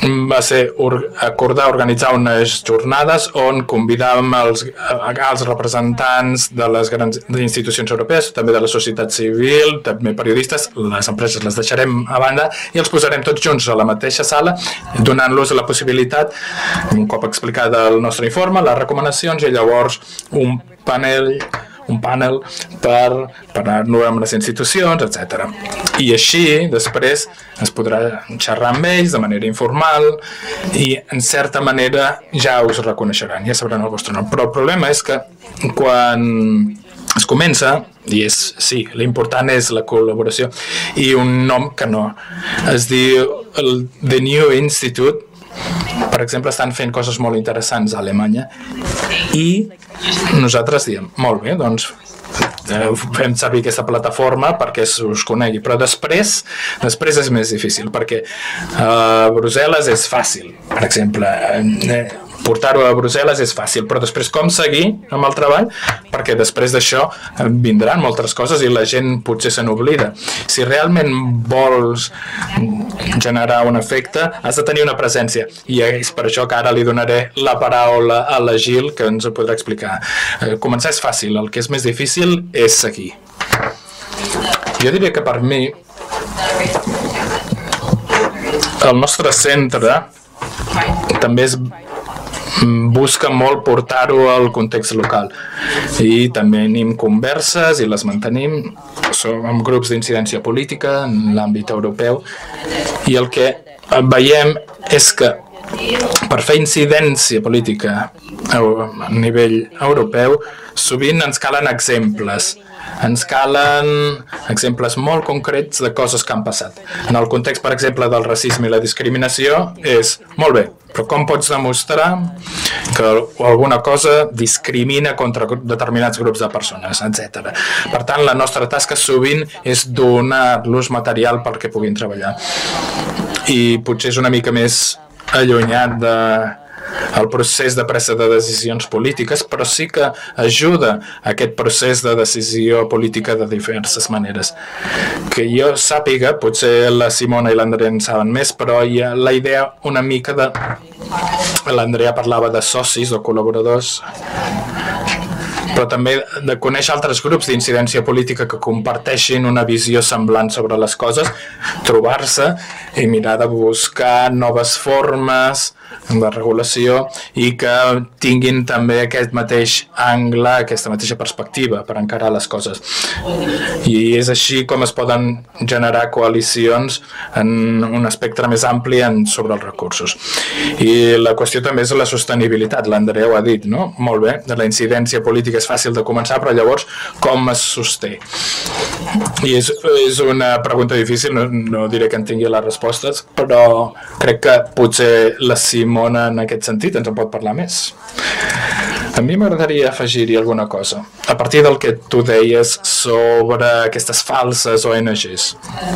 va ser acordar organitzar unes jornades on convidàvem els representants de les grans institucions europees, també de la societat civil, també periodistes, les empreses les deixarem a banda i els posarem tots junts a la mateixa sala, donant-los la possibilitat, un cop explicat el nostre informe, les recomanacions, i llavors un panel per parlar-nos amb les institucions, etc. I així, després, es podrà xerrar amb ells de manera informal i, en certa manera, ja us reconeixeran, ja sabran el vostre nom. Però el problema és que quan es comença, i sí, l'important és la col·laboració, i un nom que no, es diu el The New Institute. Per exemple, estan fent coses molt interessants a Alemanya i nosaltres diem, molt bé, doncs fem servir aquesta plataforma perquè us conegui, però després és més difícil, perquè a Brussel·les és fàcil, per exemple, portar-ho a Brussel·les és fàcil, però després com seguir amb el treball? Perquè després d'això vindran moltes coses i la gent potser se n'oblida. Si realment vols generar un efecte, has de tenir una presència, i és per això que ara li donaré la paraula a la Gil, que ens ho podrà explicar. Començar és fàcil, el que és més difícil és seguir. Jo diria que per mi el nostre centre també busca molt portar-ho al context local i també tenim converses i les mantenim amb grups d'incidència política en l'àmbit europeu, i el que veiem és que per fer incidència política a nivell europeu sovint ens calen exemples. Ens calen exemples molt concrets de coses que han passat. En el context, per exemple, del racisme i la discriminació és, molt bé, però com pots demostrar que alguna cosa discrimina contra determinats grups de persones, etc. Per tant, la nostra tasca sovint és donar-los material perquè puguin treballar. I potser és una mica més allunyat el procés de presa de decisions polítiques, però sí que ajuda a aquest procés de decisió política de diverses maneres. Que jo sàpiga, potser la Simona i l'Andrea en saben més, però hi ha la idea una mica de... L'Andrea parlava de socis o col·laboradors, però també de conèixer altres grups d'incidència política que comparteixin una visió semblant sobre les coses, trobar-se i mirar de buscar noves formes de regulació i que tinguin també aquest mateix angle, aquesta mateixa perspectiva per encarar les coses. I és així com es poden generar coalicions en un espectre més ampli sobre els recursos. I la qüestió també és la sostenibilitat, l'Andrea ho ha dit, no? Molt bé, la incidència política és fàcil de començar, però llavors com es sosté? I és una pregunta difícil, no diré que en tingui les respostes, però crec que potser la Simona en aquest sentit ens en pot parlar més. A mi m'agradaria afegir-hi alguna cosa, a partir del que tu deies sobre aquestes falses ONGs.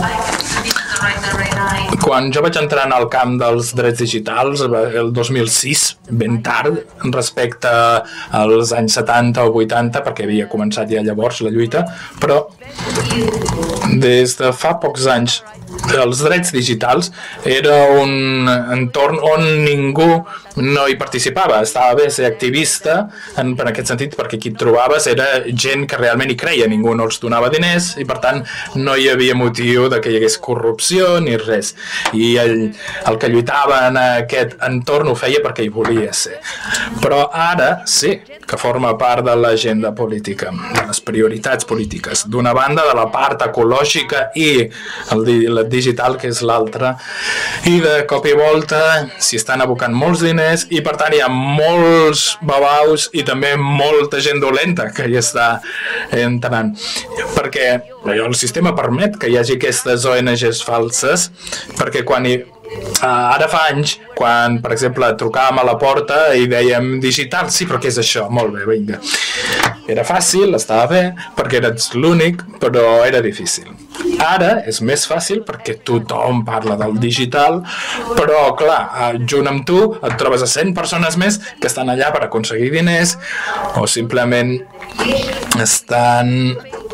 Quan jo vaig entrar en el camp dels drets digitals, el 2006, ben tard, respecte als anys 70 o 80, perquè havia començat ja llavors la lluita, però des de fa pocs anys els drets digitals era un entorn on ningú no hi participava. Estava bé ser activista en aquest sentit, perquè qui et trobaves era gent que realment hi creia, ningú no els donava diners i per tant no hi havia motiu de que hi hagués corrupció ni res, i el que lluitava en aquest entorn ho feia perquè hi volia ser. Però ara sí que forma part de l'agenda política, de les prioritats polítiques, d'una banda de la part ecològica i la digital, que és l'altra, i de cop i volta s'hi estan abocant molts diners i per tant hi ha molts babaus i també molta gent dolenta que hi està entrant, perquè el sistema permet que hi hagi aquestes ONGs falses, perquè quan ara fa anys, quan, per exemple, trucàvem a la porta i dèiem digital, sí, però què és això? Molt bé, vinga. Era fàcil, estava bé, perquè eres l'únic, però era difícil. Ara és més fàcil perquè tothom parla del digital, però, clar, junt amb tu et trobes a 100 persones més que estan allà per aconseguir diners o simplement estan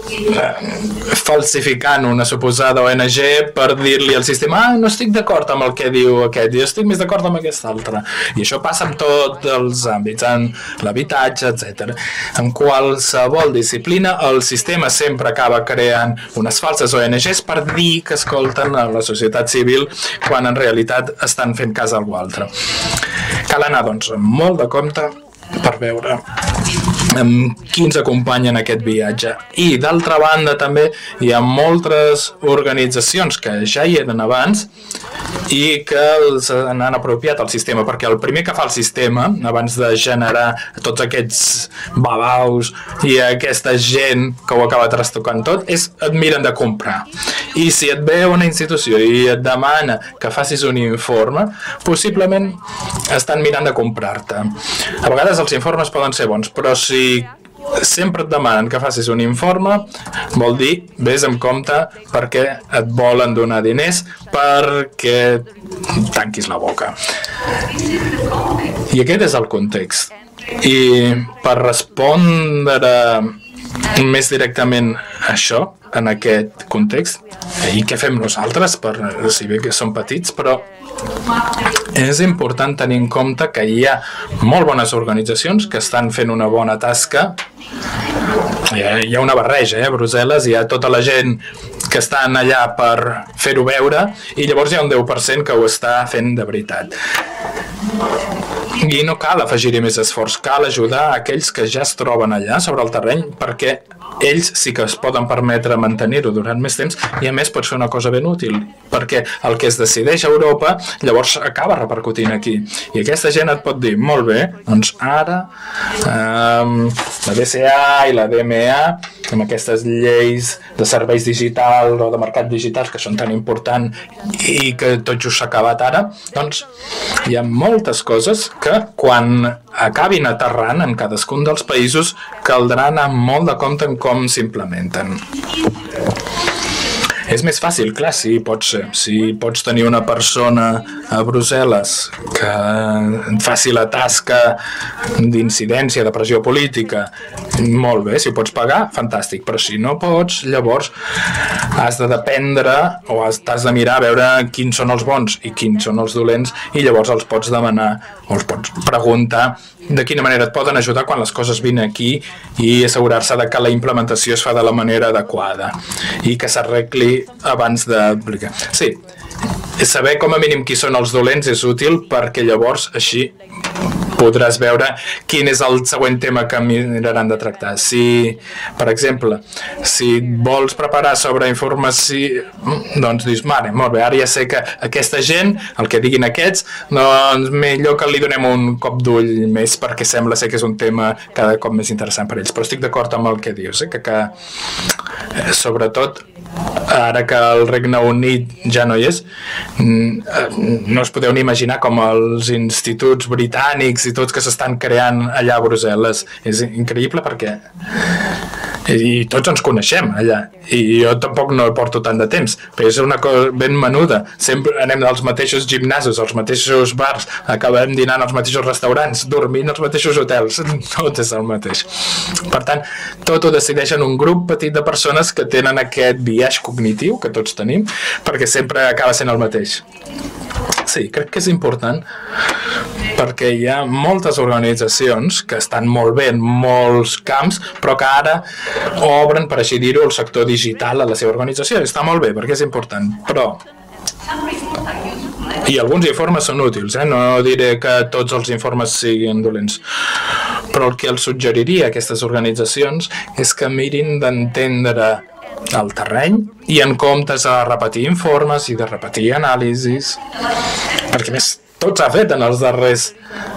falsificant una suposada ONG per dir-li al sistema no estic d'acord amb el que diu aquest, jo estic més d'acord amb aquest altre. I això passa en tots els àmbits, en l'habitatge, etc. En qualsevol disciplina el sistema sempre acaba creant unes falses ONGs per dir que escolten a la societat civil quan en realitat estan fent cas a algú altre. Cal anar, doncs, amb molt de compte per veure amb qui ens acompanya en aquest viatge. I d'altra banda també hi ha moltes organitzacions que ja hi eren abans i que els han apropiat al sistema, perquè el primer que fa el sistema abans de generar tots aquests babaus i aquesta gent que ho acaba trastocant tot és et miren de comprar. I si et ve una institució i et demana que facis un informe, possiblement estan mirant de comprar-te. A vegades els informes poden ser bons, però si sempre et demanen que facis un informe, vol dir, vés amb compte perquè et volen donar diners perquè tanquis la boca. I aquest és el context. I per respondre més directament a això, en aquest context, i què fem nosaltres, si bé que som petits, però és important tenir en compte que hi ha molt bones organitzacions que estan fent una bona tasca. Hi ha una barreja, a Brussel·les, hi ha tota la gent que estan allà per fer-ho veure i llavors hi ha un 10% que ho està fent de veritat. I no cal afegir-hi més esforç, cal ajudar aquells que ja es troben allà sobre el terreny perquè ells sí que es poden permetre mantenir-ho durant més temps i a més pot ser una cosa ben útil perquè el que es decideix a Europa llavors acaba repercutint aquí i aquesta gent et pot dir, molt bé, doncs ara la DCA i la DMA amb aquestes lleis de serveis digitals o de mercat digitals que són tan importants i que tot just s'ha acabat ara, doncs hi ha moltes coses que quan acabin aterrant en cadascun dels països caldrà anar molt de compte en com s'implementen. És més fàcil, clar, sí, pot ser. Si pots tenir una persona a Brussel·les que et faci la tasca d'incidència, de pressió política, molt bé, si ho pots pagar, fantàstic, però si no pots, llavors has de dependre o has de mirar a veure quins són els bons i quins són els dolents i llavors els pots demanar o els pots preguntar de quina manera et poden ajudar quan les coses vinen aquí i assegurar-se de que la implementació es fa de la manera adequada i que s'arregli abans d'aplicar. Sí, saber com a mínim qui són els dolents és útil perquè llavors així podràs veure quin és el següent tema que miraran de tractar. Si, per exemple, si vols preparar sobre informació, doncs dius, mare, molt bé, ara ja sé que aquesta gent, el que diguin aquests, doncs millor que li donem un cop d'ull més perquè sembla ser que és un tema cada cop més interessant per ells. Però estic d'acord amb el que dius, que sobretot ara que el Regne Unit ja no hi és, no us podeu ni imaginar com els instituts britànics i tots que s'estan creant allà a Brussel·les. És increïble perquè i tots ens coneixem allà i jo tampoc no porto tant de temps però és una cosa ben menuda, sempre anem als mateixos gimnasos, als mateixos bars, acabem dinant als mateixos restaurants, dormint als mateixos hotels, tot és el mateix. Per tant, tot ho decideixen un grup petit de persones que tenen aquest biaix cognitiu que tots tenim, perquè sempre acaba sent el mateix. Sí, crec que és important perquè hi ha moltes organitzacions que estan molt bé en molts camps, però que ara obren, per així dir-ho, el sector digital a la seva organització. Està molt bé perquè és important, però i alguns informes són útils, no diré que tots els informes siguin dolents, però el que els suggeriria a aquestes organitzacions és que mirin d'entendre el terreny i en comptes de repetir informes i de repetir anàlisis, perquè més tot s'ha fet en els darrers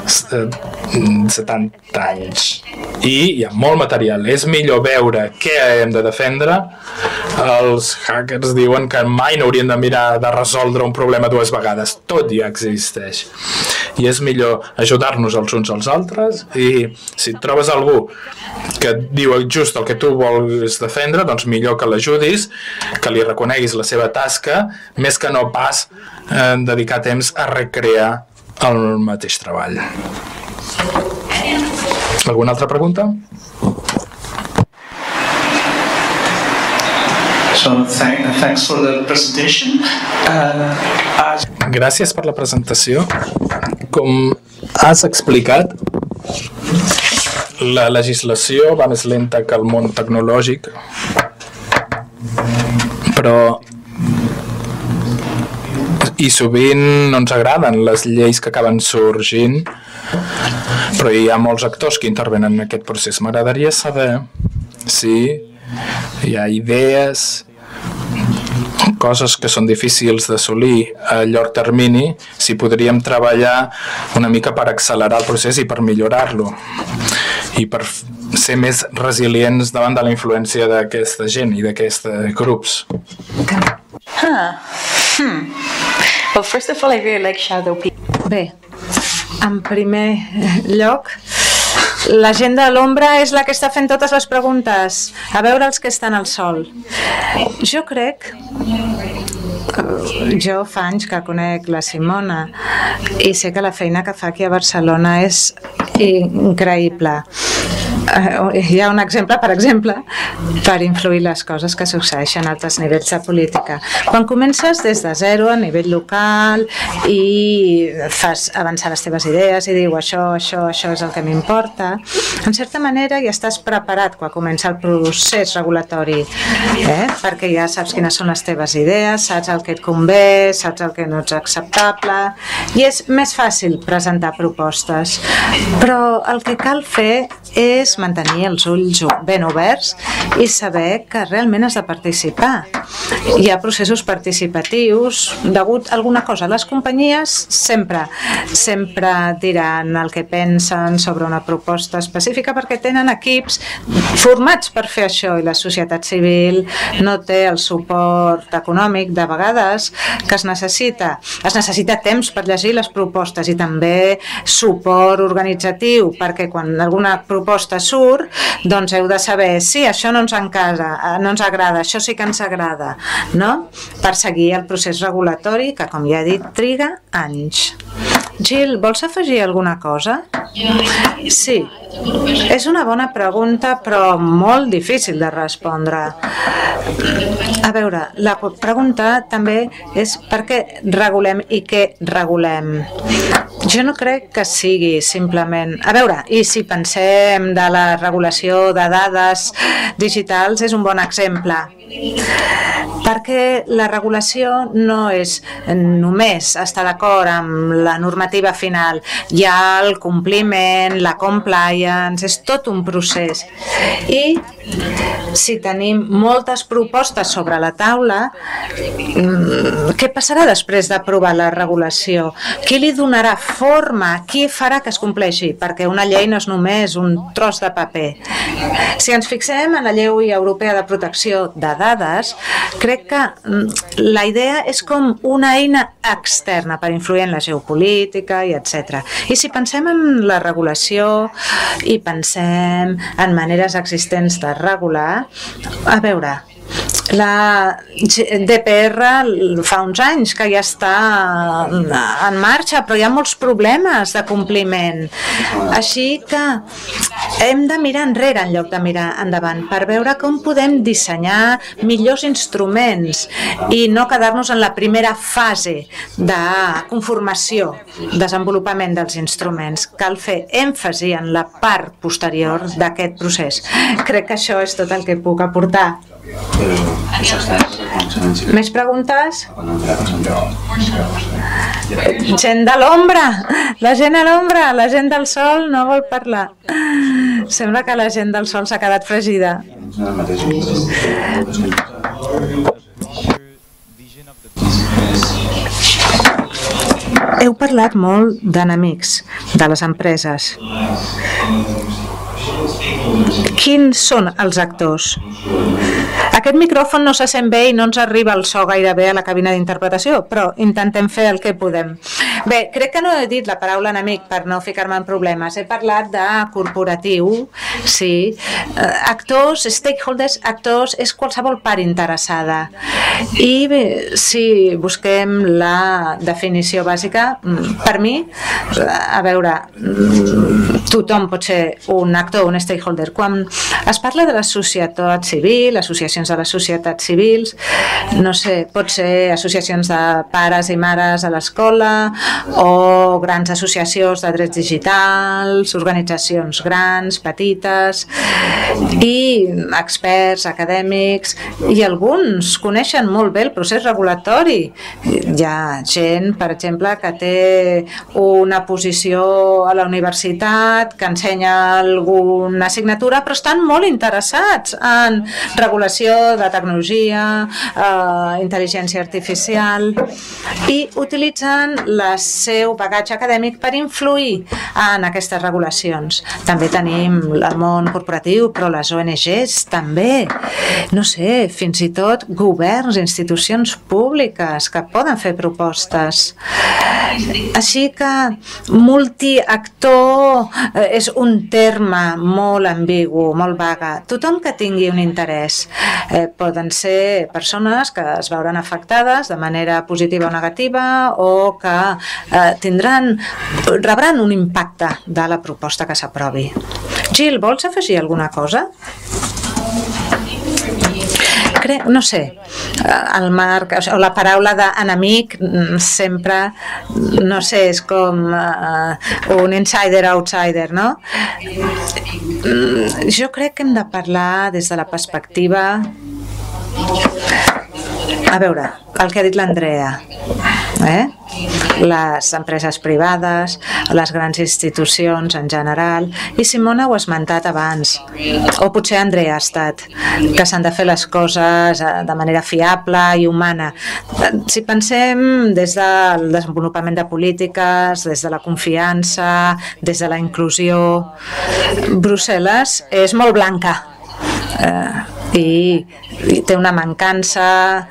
70 anys i hi ha molt material. És millor veure què hem de defendre. Els hackers diuen que mai no haurien de mirar de resoldre un problema dues vegades. Tot ja existeix. I és millor ajudar-nos els uns als altres i si trobes algú que et diu just el que tu vols defendre, doncs millor que l'ajudis, que li reconeguis la seva tasca, més que no pas dedicar temps a recrear el mateix treball. Alguna altra pregunta? So thanks for the presentation. Gràcies per la presentació. Com has explicat, la legislació va més lenta que el món tecnològic, però i sovint no ens agraden les lleis que acaben sorgint, però hi ha molts actors que intervenen en aquest procés. M'agradaria saber si hi ha idees, coses que són difícils d'assolir a llarg termini, si podríem treballar una mica per accelerar el procés i per millorar-lo i per ser més resilients davant de la influència d'aquesta gent i d'aquests grups. Well, first of all, I really like shadow people. Bé, en primer lloc, la gent de l'ombra és la que està fent totes les preguntes. A veure els que estan al sol. Jo crec... Jo fa anys que conec la Simona i sé que la feina que fa aquí a Barcelona és increïble. Hi ha un exemple, per exemple, per influir les coses que succeeixen a altres nivells de política. Quan comences des de zero a nivell local i fas avançar les teves idees i diu això és el que m'importa, en certa manera ja estàs preparat quan comença el procés regulatori, perquè ja saps quines són les teves idees, saps el que et convé, saps el que no ets acceptable, i és més fàcil presentar propostes. Però el que cal fer és mantenir els ulls ben oberts i saber que realment has de participar. Hi ha processos participatius degut a alguna cosa. Les companyies sempre diran el que pensen sobre una proposta específica perquè tenen equips formats per fer això i la societat civil no té el suport econòmic de vegades que es necessita. Es necessita temps per llegir les propostes i també suport organitzatiu perquè quan alguna proposta surt, doncs heu de saber si això no ens agrada, això sí que ens agrada, no? Per seguir el procés regulatori que, com ja he dit, triga anys. Gil, vols afegir alguna cosa? Sí, és una bona pregunta però molt difícil de respondre. A veure, la pregunta també és per què regulem i què regulem. Jo no crec que sigui simplement... A veure, i si pensem de la regulació de dades digitals és un bon exemple. Perquè la regulació no és només estar d'acord amb la normativa final, hi ha el compliment, la compliance, és tot un procés. I si tenim moltes propostes sobre la taula, què passarà després d'aprovar la regulació? Qui li donarà forma? Qui farà que es compleixi? Perquè una llei no és només un tros de paper. Si ens fixem en la Llei Europea de Protecció de Dades, crec que la idea és com una eina externa per influir en la geopolítica i etc. I si pensem en la regulació i pensem en maneres existents de regular, a veure, la DPR fa uns anys que ja està en marxa, però hi ha molts problemes de compliment. Així que hem de mirar enrere en lloc de mirar endavant per veure com podem dissenyar millors instruments i no quedar-nos en la primera fase de conformació, desenvolupament dels instruments. Cal fer èmfasi en la part posterior d'aquest procés. Crec que això és tot el que puc aportar. Més preguntes? Gent de l'ombra! La gent a l'ombra! La gent del sol no vol parlar. Sembla que la gent del sol s'ha quedat fregida. Heu parlat molt d'enemics, de les empreses. Quins són els actors? Aquest micròfon no se sent bé i no ens arriba el so gaire bé a la cabina d'interpretació, però intentem fer el que podem. Bé, crec que no he dit la paraula enemic per no ficar-me en problemes. He parlat de corporatiu, sí. Actors, stakeholders, actors, és qualsevol part interessada. I bé, si busquem la definició bàsica, per mi, a veure, tothom pot ser un actor, un stakeholder. Quan es parla de la societat civil, associacions associacions de les societats civils, no sé, pot ser associacions de pares i mares a l'escola o grans associacions de drets digitals, organitzacions grans, petites i experts, acadèmics, i alguns coneixen molt bé el procés regulatori. Hi ha gent, per exemple, que té una posició a la universitat, que ensenya alguna assignatura, però estan molt interessats en regulació de tecnologia, intel·ligència artificial, i utilitzen el seu bagatge acadèmic per influir en aquestes regulacions. També tenim el món corporatiu, però les ONGs també. No sé, fins i tot governs, institucions públiques que poden fer propostes. Així que multiactor és un terme molt ambigu, molt vaga. Tothom que tingui un interès. Poden ser persones que es veuran afectades de manera positiva o negativa o que rebran un impacte de la proposta que s'aprovi. Gil, vols afegir alguna cosa? No sé, el Marc, o la paraula d'enemic sempre, no sé, és com un insider-outsider, no? Jo crec que hem de parlar des de la perspectiva... A veure, el que ha dit l'Andrea, les empreses privades, les grans institucions en general, i Simona ho ha esmentat abans, o potser Andrea ha estat, que s'han de fer les coses de manera fiable i humana. Si pensem des del desenvolupament de polítiques, des de la confiança, des de la inclusió, Brussel·les és molt blanca i té una mancança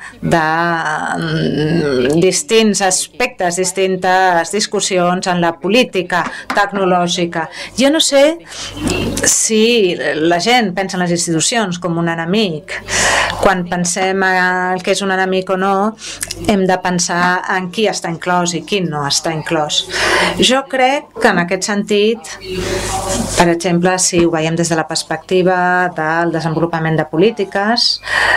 de distints aspectes, distintes discussions en la política tecnològica. Jo no sé si la gent pensa en les institucions com un enemic. Quan pensem en què és un enemic o no, hem de pensar en qui està inclòs i qui no està inclòs. Jo crec que en aquest sentit, per exemple, si ho veiem des de la perspectiva del desenvolupament de polítiques,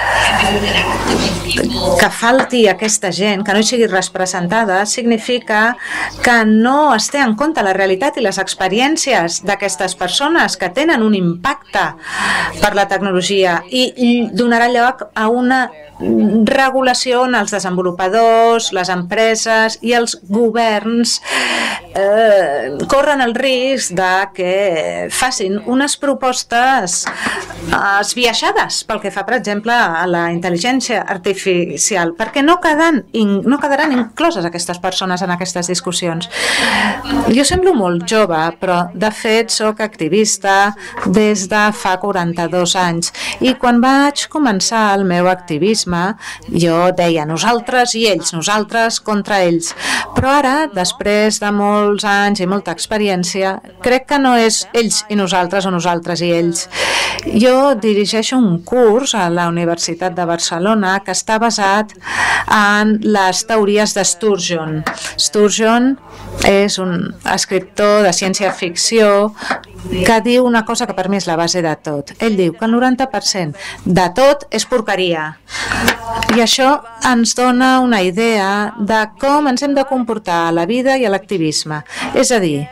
que falti aquesta gent, que no hi sigui representada, significa que no es té en compte la realitat i les experiències d'aquestes persones que tenen un impacte per la tecnologia i donarà lloc a una regulació on els desenvolupadors, les empreses i els governs corren el risc de que facin unes propostes esbiaixades pel que fa, per exemple, a la intel·ligència artificial, perquè no quedaran incloses aquestes persones en aquestes discussions. Jo semblo molt jove, però de fet soc activista des de fa 42 anys i quan vaig començar el meu activisme jo deia nosaltres i ells, nosaltres contra ells. Però ara, després de molts anys i molta experiència, crec que no és ells i nosaltres o nosaltres i ells. Jo dirigeixo un curs a la Universitat de Barcelona que està basat en les teories de Sturgeon. Sturgeon és un escriptor de ciència-ficció que diu una cosa que per mi és la base de tot. Ell diu que el 90% de tot és porqueria. I això ens dona una idea de com ens hem de comportar a la vida i a l'activisme. És a dir,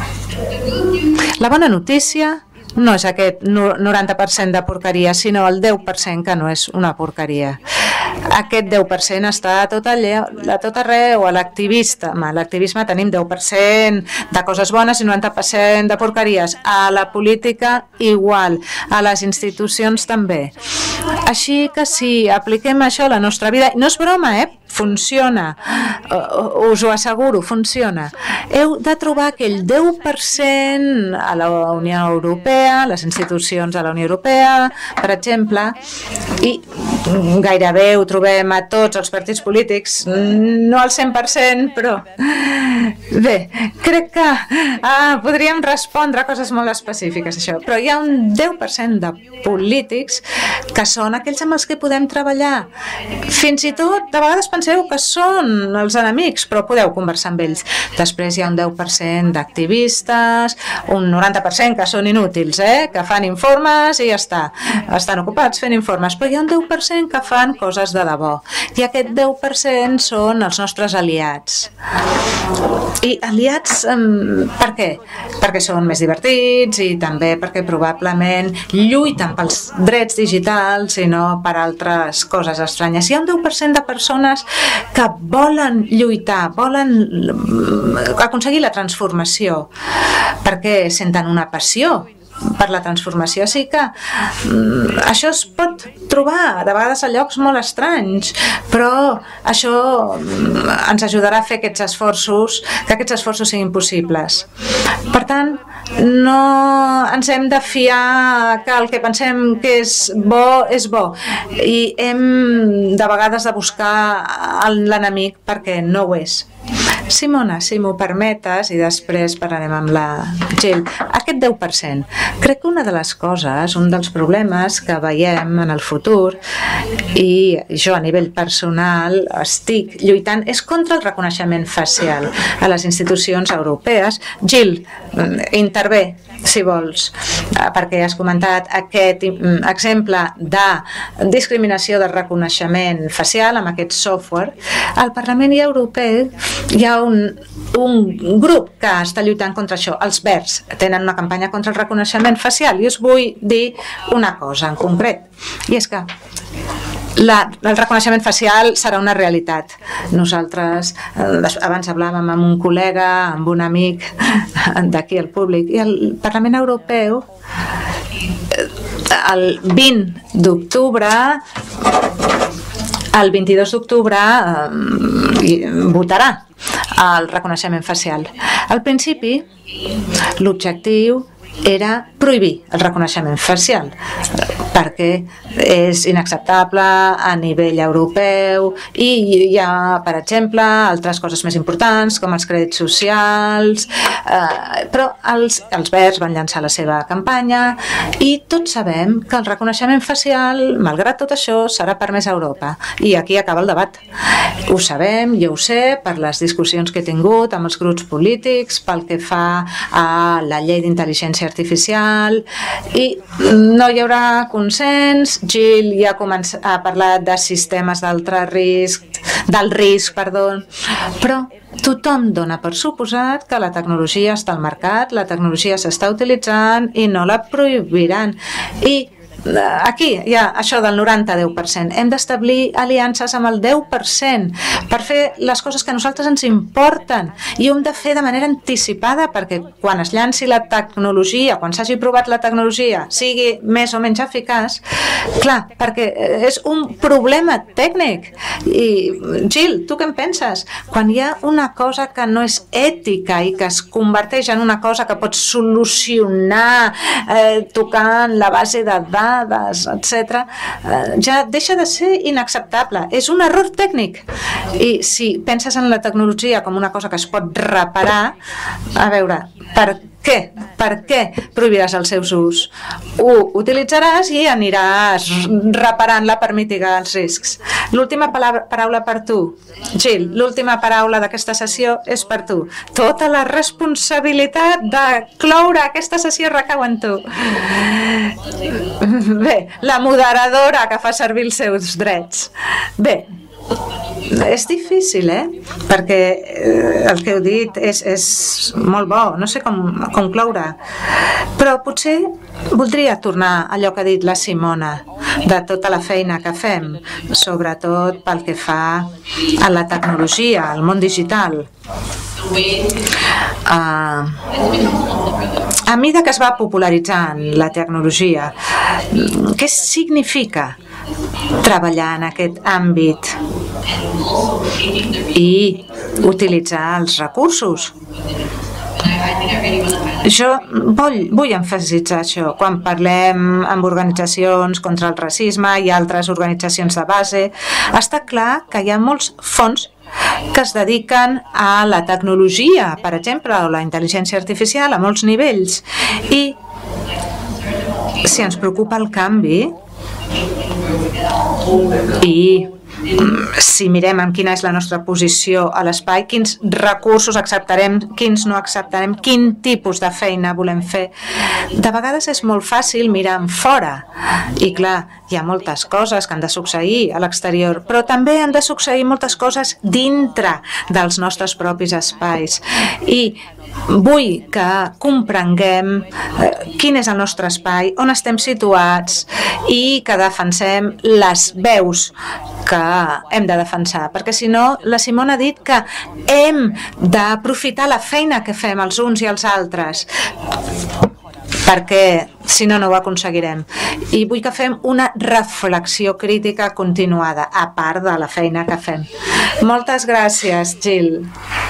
la bona notícia no és aquest 90% de porqueria, sinó el 10% que no és una porqueria. Aquest 10% està a tot arreu, a l'activisme. A l'activisme tenim 10% de coses bones i 90% de porqueries. A la política igual, a les institucions també. Així que si apliquem això a la nostra vida, no és broma, funciona, us ho asseguro, funciona. Heu de trobar aquell 10% a la Unió Europea, les institucions de la Unió Europea, per exemple, i gairebé ho ho trobem a tots els partits polítics, no al 100%, però bé, crec que podríem respondre a coses molt específiques, això. Però hi ha un 10% de polítics que són aquells amb els que podem treballar. Fins i tot, de vegades penseu que són els enemics, però podeu conversar amb ells. Després hi ha un 10% d'activistes, un 90% que són inútils, que fan informes i ja està. Estan ocupats fent informes, però hi ha un 10% que fan coses de debò. I aquest 10% són els nostres aliats. I aliats, per què? Perquè són més divertits i també perquè probablement lluiten pels drets digitals i no per altres coses estranyes. Hi ha un 10% de persones que volen lluitar, volen aconseguir la transformació perquè senten una passió per la transformació. Sí que això es pot trobar de vegades a llocs molt estranys, però això ens ajudarà a fer aquests esforços, que aquests esforços siguin possibles. Per tant, no ens hem de fiar que el que pensem que és bo i hem de vegades de buscar l'enemic perquè no ho és. Simona, si m'ho permetes, i després parlarem amb la Jill, aquest 10%, crec que una de les coses, un dels problemes que veiem en el futur, i jo a nivell personal estic lluitant, és contra el reconeixement facial a les institucions europees. Jill, intervé, si vols, perquè has comentat aquest exemple de discriminació de reconeixement facial amb aquest software. Al Parlament Europeu hi ha un grup que està lluitant contra això. Els Verds tenen una campanya contra el reconeixement facial i us vull dir una cosa en concret, i és que el reconeixement facial serà una realitat. Nosaltres, abans parlàvem amb un col·lega, amb un amic d'aquí al públic, i el Parlament Europeu el 20 d'octubre, el 22 d'octubre votarà el reconeixement facial. Al principi, l'objectiu era prohibir el reconeixement facial perquè és inacceptable a nivell europeu i hi ha, per exemple, altres coses més importants com els crèdits socials, però els Verds van llançar la seva campanya i tots sabem que el reconeixement facial, malgrat tot això, serà permès a Europa. I aquí acaba el debat. Ho sabem, jo ho sé, per les discussions que he tingut amb els grups polítics, pel que fa a la llei d'intel·ligència artificial, i no hi haurà consens. Jill ja ha parlat de sistemes del risc, però tothom dona per suposat que la tecnologia està al mercat, la tecnologia s'està utilitzant i no la prohibiran. I aquí hi ha això del 90-10%. Hem d'establir aliances amb el 10% per fer les coses que a nosaltres ens importen i ho hem de fer de manera anticipada perquè quan es llanci la tecnologia, quan s'hagi provat la tecnologia, sigui més o menys eficaç, clar, perquè és un problema tècnic. I Jill, tu què en penses? Quan hi ha una cosa que no és ètica i que es converteix en una cosa que pots solucionar tocant la base de dades, etc., ja deixa de ser inacceptable. És un error tècnic. I si penses en la tecnologia com una cosa que es pot reparar, a veure, per què prohibiràs el seu ús? Ho utilitzaràs i aniràs reparant-la per mitigar els riscs. L'última paraula per tu, Jill, l'última paraula d'aquesta sessió és per tu. Tota la responsabilitat de cloure aquesta sessió recau en tu. Bé, la moderadora que fa servir els seus drets. Bé, és difícil, perquè el que heu dit és molt bo, no sé com concloure, però potser voldria tornar a allò que ha dit la Simona, de tota la feina que fem, sobretot pel que fa a la tecnologia, al món digital. A mesura que es va popularitzant la tecnologia, què significa treballar en aquest àmbit i utilitzar els recursos? Jo vull emfasitzar això. Quan parlem amb organitzacions contra el racisme i altres organitzacions de base, està clar que hi ha molts fons que es dediquen a la tecnologia, per exemple, o la intel·ligència artificial a molts nivells. I si ens preocupa el canvi i si mirem en quina és la nostra posició a l'espai, quins recursos acceptarem, quins no acceptarem, quin tipus de feina volem fer. De vegades és molt fàcil mirar en fora i clar, hi ha moltes coses que han de succeir a l'exterior, però també han de succeir moltes coses dintre dels nostres propis espais. I vull que comprenguem quin és el nostre espai, on estem situats i que defensem les veus que hem de defensar, perquè si no, la Simona ha dit que hem d'aprofitar la feina que fem els uns i els altres, perquè si no, no ho aconseguirem. I vull que fem una reflexió crítica continuada, a part de la feina que fem. Moltes gràcies, Jill.